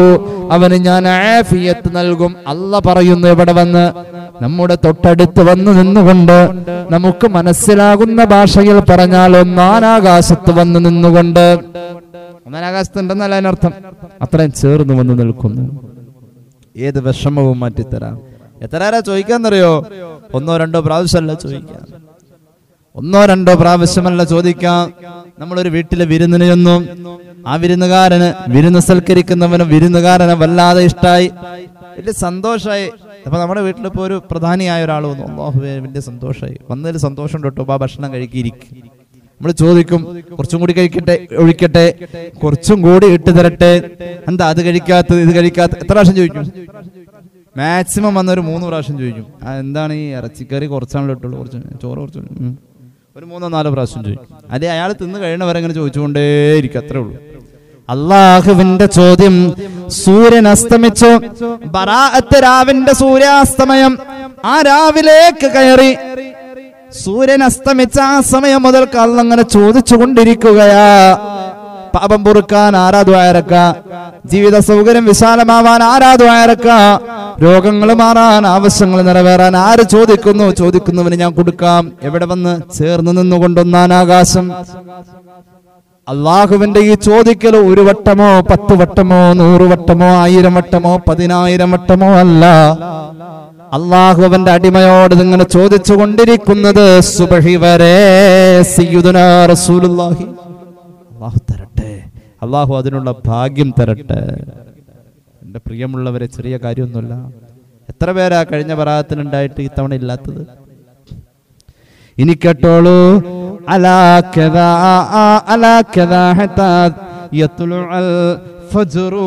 അവന് ഞാൻ ആഫിയത്ത് നൽകും. അല്ലാഹ് പറയുന്നു ഇവിടെ വന്ന് നമ്മുടെ തൊട്ടടുത്ത് വന്നു നിന്നുകൊണ്ട് നമുക്ക് മനസ്സിലാകുന്ന ഭാഷയിൽ പറഞ്ഞാൽ ഒന്നാനാകാശത്ത് വന്നു നിന്നുകൊണ്ട്, ഒന്നാനാകാശത്ത് ഉണ്ടെന്നല്ല അതിനർത്ഥം, അത്രയും ചേർന്ന് വന്ന് നിൽക്കുന്നു. ഏത് വിഷമവും മാറ്റിത്തരാം. എത്ര ആരാ ചോദിക്കാന്നറിയോ? ഒന്നോ രണ്ടോ പ്രാവശ്യമല്ല ചോദിക്കാം, ഒന്നോ രണ്ടോ പ്രാവശ്യമല്ല ചോദിക്കാം. നമ്മളൊരു വീട്ടിലെ വിരുന്നിന് ചെന്നു, ആ വിരുന്നുകാരന് വിരുന്ന് സൽക്കരിക്കുന്നവന് വിരുന്നുകാരനെ വല്ലാതെ ഇഷ്ടായി, വലിയ സന്തോഷമായി. അപ്പൊ നമ്മുടെ വീട്ടിലിപ്പോ ഒരു പ്രധാനിയായ ഒരാൾ വന്നു, അല്ലാഹുവേ വലിയ സന്തോഷമായി, വന്നതിൽ സന്തോഷം കേട്ടോ, ആ ഭക്ഷണം കഴിക്കിയിരിക്കും. നമ്മൾ ചോദിക്കും, കുറച്ചും കൂടി കഴിക്കട്ടെ, ഒഴിക്കട്ടെ, കുറച്ചും കൂടി ഇട്ട് തരട്ടെ, എന്താ അത് കഴിക്കാത്തത്, ഇത് കഴിക്കാത്ത, എത്ര പ്രാവശ്യം ചോദിക്കും? മാക്സിമം വന്നൊരു മൂന്ന് പ്രാവശ്യം ചോദിക്കും. ആ എന്താണ് ഈ ഇറച്ചിക്കറി കുറച്ചാണല്ലോ ഇട്ടുള്ളൂ, കുറച്ച് ചോറ് കുറച്ച്, ഒരു മൂന്നോ നാലോ പ്രാവശ്യം ചോദിക്കും. അല്ലെ അയാൾ തിന്ന് കഴിയണവരെ അങ്ങനെ ചോദിച്ചുകൊണ്ടേയിരിക്കും, അത്രേ ഉള്ളൂ. അള്ളാഹുവിന്റെ ചോദ്യം, സൂര്യൻ അസ്തമിച്ചു, ബറാഅത്ത് രാവിന്റെ സൂര്യാസ്തമയം, ആ രാവിലേക്ക് കയറി സൂര്യൻ അസ്തമിച്ച ആ സമയം മുതൽക്ക് അള്ളാഹ് അങ്ങനെ ചോദിച്ചു കൊണ്ടിരിക്കുകയാ. പാപം പൊറുക്കാൻ ആരാ ദുആ ഇറക്കാ? ജീവിത സൗകര്യം വിശാലമാവാൻ ആരാ ദുആ ഇറക്കാ? രോഗങ്ങൾ മാറാൻ, ആവശ്യങ്ങൾ നിറവേറാൻ ആര് ചോദിക്കുന്നു? ചോദിക്കുന്നവന് ഞാൻ കൊടുക്കാം. എവിടെ വന്ന് ചേർന്ന് നിന്നുകൊണ്ടൊന്നാനാകാശം. അള്ളാഹുവിന്റെ ഈ ചോദിക്കൽ ഒരു വട്ടമോ പത്ത് വട്ടമോ നൂറ് വട്ടമോ ആയിരം വട്ടമോ പതിനായിരം വട്ടമോ അല്ല. അള്ളാഹു അവന്റെ അടിമയോട് ഇങ്ങനെ ചോദിച്ചു കൊണ്ടിരിക്കുന്നത് സുബഹി വരെ. സയ്യിദുനാ റസൂലുള്ളാഹി, അള്ളാഹു തരട്ടെ, അള്ളാഹു അതിനുള്ള ഭാഗ്യം തരട്ടെ. എന്റെ പ്രിയമുള്ളവരെ, ചെറിയ കാര്യമൊന്നുമില്ല. എത്ര പേരാ കഴിഞ്ഞ ബറാഅത്തിനുണ്ടായിട്ട് ഇത്തവണ ഇല്ലാത്തത്? ഇനി കേട്ടോളൂ. അലാ കദാ അലാ കദാ ഹത്താ യത്ലുഅൽ ഫജ്റു.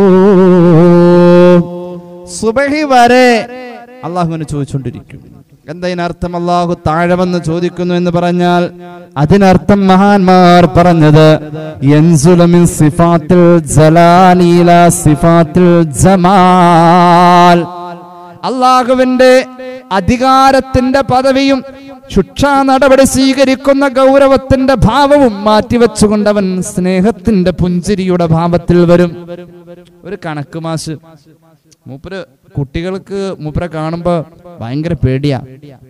സുബഹി വരെ അള്ളാഹുവിനെ ചോദിച്ചുകൊണ്ടിരിക്കും. എന്താ ഇതിനർത്ഥം? അള്ളാഹു താഴെ വന്ന് ചോദിക്കുന്നു എന്ന് പറഞ്ഞാൽ അതിനർത്ഥം മഹാന്മാർ പറഞ്ഞത് യൻസുലു മിൻ സിഫാത്തിൽ ജലാലി ഇലാ സിഫാത്തിൽ ജമാൽ. അള്ളാഹുവിന്റെ അധികാരത്തിന്റെ പദവിയും ശിക്ഷാ നടപടി സ്വീകരിക്കുന്ന ഗൗരവത്തിന്റെ ഭാവവും മാറ്റിവെച്ചുകൊണ്ടവൻ സ്നേഹത്തിന്റെ പുഞ്ചിരിയുടെ ഭാവത്തിൽ വരും. ഒരു കണക്ക് മാഷ് മൂപ്പര് കുട്ടികൾക്ക് മൂപ്പരെ കാണുമ്പോ ഭയങ്കര പേടിയാ.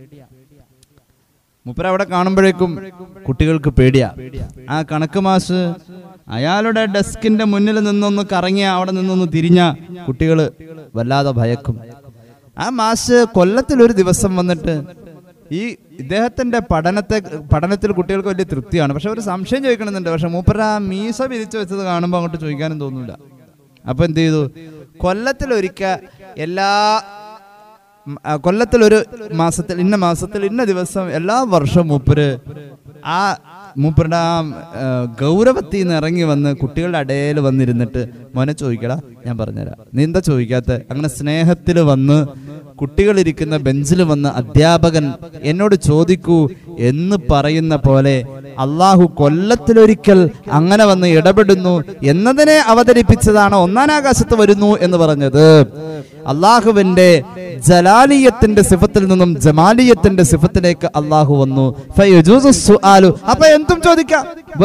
മൂപ്പര അവിടെ കാണുമ്പോഴേക്കും കുട്ടികൾക്ക് പേടിയാ. ആ കണക്ക് മാഷ് അയാളുടെ ഡെസ്കിന്റെ മുന്നിൽ നിന്നൊന്ന് കറങ്ങിയ, അവിടെ നിന്നൊന്ന് തിരിഞ്ഞ കുട്ടികൾ വല്ലാതെ ഭയക്കും. ആ മാഷ് കൊല്ലത്തിൽ ഒരു ദിവസം വന്നിട്ട് ഈ ഇദ്ദേഹത്തിന്റെ പഠനത്തെ പഠനത്തിൽ കുട്ടികൾക്ക് വലിയ തൃപ്തിയാണ്. പക്ഷെ ഒരു സംശയം ചോദിക്കണമെന്നുണ്ട്. പക്ഷെ മൂപ്പര ആ മീസ പിരിച്ചു വെച്ചത് കാണുമ്പോൾ അങ്ങോട്ട് ചോദിക്കാനും തോന്നൂല. അപ്പൊ എന്ത് ചെയ്തു? കൊല്ലത്തിലൊരിക്കൽ എല്ലാ കൊല്ലത്തിലൊരു മാസത്തിൽ ഇന്ന മാസത്തിൽ ഇന്ന ദിവസം എല്ലാ വർഷവും മൂപ്പര് ആ മൂപ്പരുടെ ആ ഗൗരവത്തിൽ നിന്ന് ഇറങ്ങി വന്ന് കുട്ടികളുടെ ഇടയിൽ വന്നിരുന്നിട്ട്, മോനെ ചോദിക്കടാ, ഞാൻ പറഞ്ഞുതരാം, നീ എന്താ ചോദിക്കാത്ത? അങ്ങനെ സ്നേഹത്തിൽ വന്ന് കുട്ടികളിരിക്കുന്ന ബെഞ്ചിൽ വന്ന് അധ്യാപകൻ എന്നോട് ചോദിക്കൂ എന്ന് പറയുന്ന പോലെ അള്ളാഹു കൊല്ലത്തിലൊരിക്കൽ അങ്ങനെ വന്ന് ഇടപെടുന്നു എന്നതിനെ അവതരിപ്പിച്ചതാണ് ഒന്നാനാകാശത്ത് വരുന്നു എന്ന് പറഞ്ഞത്. അള്ളാഹുവിന്റെ ജലാലിയത്തിന്റെ സിഫത്തിൽ നിന്നും ജമാലിയത്തിന്റെ സിഫത്തിലേക്ക് അള്ളാഹു വന്നു. അപ്പൊ എന്തും ചോദിക്കാം.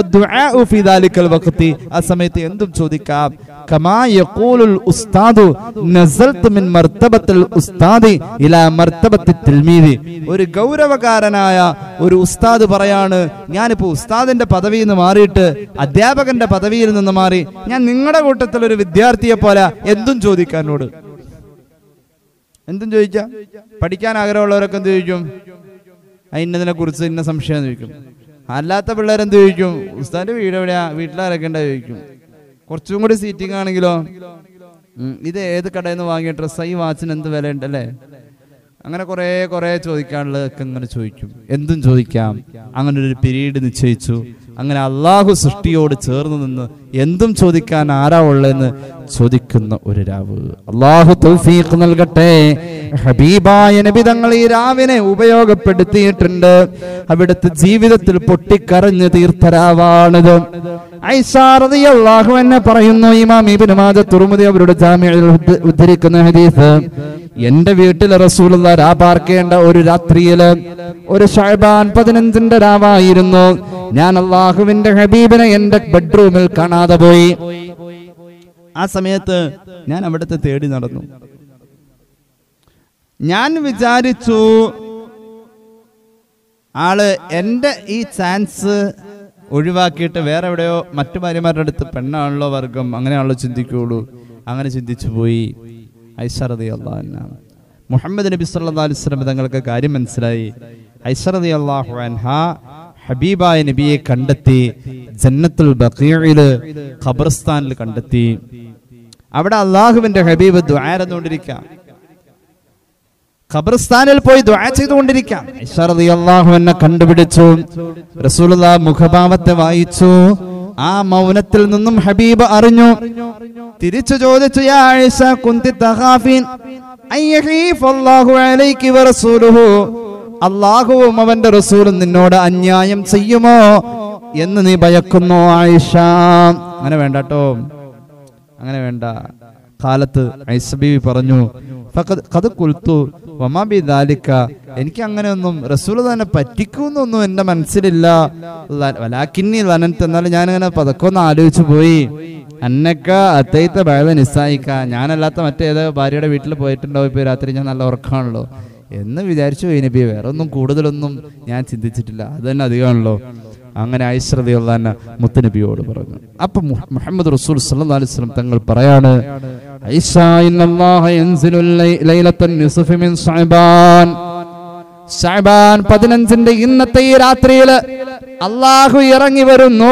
ആ സമയത്ത് എന്തും ചോദിക്കാം. കമാ യഖൂലുൽ ഉസ്താദു നസൽതു മിൻ മർതബത്തിൽ ഉസ്താദി ഇലാ മർതബത്തിൽ തിൽമീദി. ഒരു ഗൗരവകാരനായ ഒരു ഉസ്താദ് പറയാണ്, ഞാനിപ്പോ ഉസ്താദിന്റെ പദവിയിൽ നിന്ന് മാറിയിട്ട് അധ്യാപകന്റെ പദവിയിൽ നിന്ന് മാറി, ഞാൻ നിങ്ങളുടെ കൂട്ടത്തിൽ ഒരു വിദ്യാർത്ഥിയെ പോലെ എന്തും ചോദിക്കാനോട് എന്തും ചോദിക്കാം. പഠിക്കാൻ ആഗ്രഹമുള്ളവരൊക്കെ എന്ത് ചോദിക്കും? ഇന്നതിനെ കുറിച്ച് ഇന്ന സംശയം ചോദിക്കും. അല്ലാത്ത പിള്ളേരെന്ത് ചോദിക്കും? ഉസ്താദിന്റെ വീട് എവിടെയാ, വീട്ടിലാരൊക്കെ ഉണ്ടാ ചോദിക്കും. കുറച്ചും കൂടി സീറ്റിംഗ് ആണെങ്കിലോ, ഇത് ഏത് കടയിൽ നിന്ന് വാങ്ങിയ ഡ്രസ്സാ, ഈ വാച്ചിന് എന്ത് വില ഉണ്ടല്ലേ, അങ്ങനെ കുറെ കുറെ ചോദിക്കാനുള്ളതൊക്കെ ഇങ്ങനെ ചോദിക്കും. എന്തും ചോദിക്കാം. അങ്ങനെ ഒരു പീരീഡ് നിശ്ചയിച്ചു. അങ്ങനെ അള്ളാഹു സൃഷ്ടിയോട് ചേർന്ന് നിന്ന് എന്തും ചോദിക്കാൻ ആരാ ഉള്ളതെന്ന് ചോദിക്കുന്ന ഒരു രാവ്. അള്ളാഹു തൗഫീഖ് നൽകട്ടെ. ഹബീബായ നബി തങ്ങൾ ഈ രാവിനെ ഉപയോഗപ്പെടുത്തിയിട്ടുണ്ട്. അവിടുത്തെ ജീവിതത്തിൽ പൊട്ടിക്കരഞ്ഞ് തീർത്ത രാവാണിത്. ഐഷ റളിയല്ലാഹു അൻഹ പറയുന്നു, ഇമാം ഇബ്നു മാജ തുർമുദി അവരുടെ ജാമിഉൽ ഉദ്ധരിക്കുന്ന ഹദീസ്, എന്റെ വീട്ടിൽ റസൂലുള്ളാഹി രാ പാർക്കേണ്ട ഒരു രാത്രിയില് ഒരു ശഅബാൻ പതിനഞ്ചിന്റെ രാവായിരുന്നു. ഞാൻ അള്ളാഹുവിന്റെ ഹബീബിനെ എന്റെ ബെഡ്റൂമിൽ കാണാതെ പോയി. ആ സമയത്ത് ഞാൻ അവിടുത്തെ തേടി നടന്നു. ഞാൻ വിചാരിച്ചു ആള് എൻ്റെ ഈ ചാൻസ് ഒഴിവാക്കിയിട്ട് വേറെ എവിടെയോ മറ്റു ഭാര്യമാരുടെ അടുത്ത് പെണ്ണാണല്ലോ വർഗം, അങ്ങനെയാണല്ലോ ചിന്തിക്കുകയുള്ളൂ. അങ്ങനെ ചിന്തിച്ചു പോയി. ഐഷ റളിയല്ലാഹു അൻഹ, മുഹമ്മദ് നബി സല്ലല്ലാഹു അലൈഹി വസല്ലം തങ്ങൾക്ക് കാര്യം മനസ്സിലായി. ഐഷ റളിയല്ലാഹു അൻഹ ഹബീബായ നബിയെ കണ്ടെത്തി. ജന്നത്തുൽ ബഖീഇല് ഖബർസ്ഥാനിൽ കണ്ടെത്തി. അവിടെ അള്ളാഹുവിന്റെ ഹബീബ് ദുആ ചെയ്തുകൊണ്ടിരിക്കാം. ഖബർസ്ഥാനിൽ പോയി ദുആ ചെയ്തുകൊണ്ടിരിക്കാം. ഐഷ റളിയല്ലാഹു അൻഹ കണ്ടുപിടിച്ചു. റസൂലുള്ളാഹി മുഖഭാവത്തെ വായിച്ചു. ആ മൗനത്തിൽ നിന്നും ഹബീബ് അറിഞ്ഞു. തിരിച്ചു ചോദിച്ചു, യാ ഐഷ കുന്തി തഖാഫിൻ അയ്യഖീഫ് അല്ലാഹു അലൈകി വറസൂലുഹു, അല്ലാഹുവും അവന്റെ റസൂലും നിന്നോട് അന്യായം ചെയ്യുമോ എന്ന് നീ ഭയക്കുന്നോ ആയിഷ? അങ്ങനെ വേണ്ടട്ടോ, അങ്ങനെ വേണ്ട. കാലത്ത് ഐഷ ബീവി പറഞ്ഞു, ഖദ് ഖുൽതു വമാ ബിദാലിക, എനിക്ക് അങ്ങനെയൊന്നും റസൂൽ തന്നെ പറ്റിക്കുന്നൊന്നും എന്റെ മനസ്സിലില്ല. വലാകിന്നി ലനൻത, എന്നാലും ഞാനിങ്ങനെ പതക്കൊന്ന് ആലോചിച്ചു പോയി. അന്നക്ക അത്തൈത്ത ബഅദ നിസായിക, ഞാനല്ലാത്ത മറ്റേത് ഭാര്യയുടെ വീട്ടിൽ പോയിട്ടുണ്ടാവും ഇപ്പോൾ രാത്രി, ഞാൻ നല്ല ഉറക്കമാണല്ലോ എന്ന് വിചാരിച്ചു പോയി നബി. വേറെ ഒന്നും കൂടുതലൊന്നും ഞാൻ ചിന്തിച്ചിട്ടില്ല, അത് തന്നെ അധികമാണല്ലോ. അങ്ങനെ ഐഷ റളിയല്ലാഹു അൻഹ മുത്തുനബിയോട് പറഞ്ഞു. അപ്പൊ മുഹമ്മദ് റസൂൽ സല്ലല്ലാഹു അലൈഹി വസല്ലം തങ്ങൾ പറയാണ്, ഐഷ ഇന്നല്ലാഹ യൻസിലു ലൈലത്തുൻ നിസ്ഫി മിൻ ശഅബാൻ, ശഅബാൻ പതിനഞ്ചിന്റെ ഇന്നത്തെ ഈ രാത്രിയിൽ അല്ലാഹു ഇറങ്ങി വരുന്നു.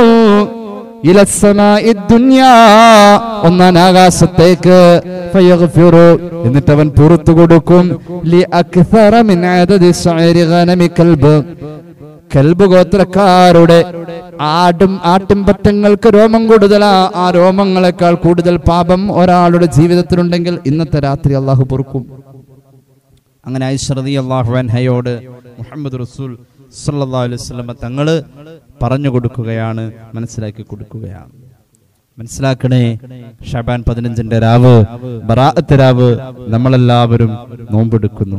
ഇലസ്സമാഇ ദുനിയാ, ഒന്നാം ആകാശത്തേക്ക്. ഫയഗ്ഫിറു, എന്നിട്ട് അവൻ പുറത്തു കൊടുക്കും. ലി അക്സറ മിൻ അദദി ശഅരി ഗനമി കൽബ്, കൽബ് ഗോത്രക്കാരുടെ ആടും ആട്ടിൻപറ്റങ്ങൾക്ക് രോമം കൂടുതലാ. ആ രോമങ്ങളെക്കാൾ കൂടുതൽ പാപം ഒരാളുടെ ജീവിതത്തിലുണ്ടെങ്കിൽ ഇന്നത്തെ രാത്രി അള്ളാഹു പൊറുക്കും. അങ്ങനെ ഐഷ റളിയല്ലാഹു അൻഹയോട് മുഹമ്മദ് റസൂൽ സല്ലല്ലാഹു അലൈഹി വസല്ലം തങ്ങള് പറഞ്ഞു കൊടുക്കുകയാണ്, മനസ്സിലാക്കി കൊടുക്കുകയാണ്. മനസ്സിലാക്കണേ, ശഅബാൻ പതിനഞ്ചിന്റെ രാവ്, ബറാഅത്ത് രാവ്, നമ്മളെല്ലാവരും നോമ്പെടുക്കുന്നു.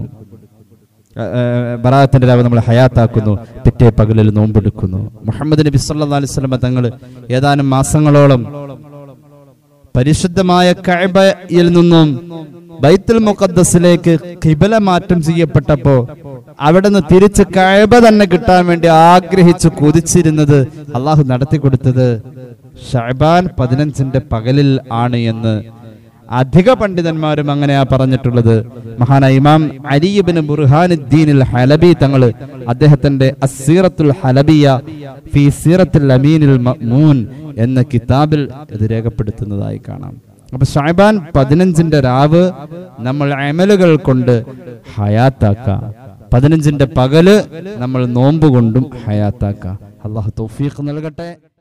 ബറാഅത്തിന്റെ രാവ് നമ്മൾ ഹയാത്താക്കുന്നു, പിറ്റേ പകലിൽ നോമ്പെടുക്കുന്നു. മുഹമ്മദ് നബി സല്ലല്ലാഹു അലൈഹി വസല്ലം തങ്ങൾ ഏതാനും മാസങ്ങളോളം പരിശുദ്ധമായ കഅബയിൽ നിന്നും ബൈത്തുൽ മുഖദ്ദസിലേക്ക് ഖിബല മാറ്റം ചെയ്യപ്പെട്ടപ്പോ അവിടെ നിന്ന് തിരിച്ച് കഅബ തന്നെ കിട്ടാൻ വേണ്ടി ആഗ്രഹിച്ചു കൊതിച്ചിരുന്നത് അള്ളാഹു നടത്തി കൊടുത്തത് ശഅബാൻ പതിനഞ്ചിന്റെ പകലിൽ ആണ് എന്ന് അധിക പണ്ഡിതന്മാരും അങ്ങനെയാ പറഞ്ഞിട്ടുള്ളത്. മഹാനായ ഇമാം അലി ഇബ്നു ബുർഹാനുദ്ദീൻ അൽ ഹലബി തങ്ങൾ അദ്ദേഹത്തിന്റെ അസ്സീറത്തുൽ ഹലബിയ ഫീ സീറത്തുൽ അമീനുൽ മഅ്മൂൻ എന്ന കിതാബിൽ ഇത് രേഖപ്പെടുത്തുന്നതായി കാണാം. അപ്പൊ ശഅബാൻ പതിനഞ്ചിന്റെ രാവ് നമ്മൾ അമലുകൾ കൊണ്ട് ഹയാത്താക്കാം, പതിനഞ്ചിന്റെ പകല് നമ്മൾ നോമ്പ് കൊണ്ടും ഹയാത്താക്കാം. അല്ലാഹു തൗഫീഖ് നൽകട്ടെ.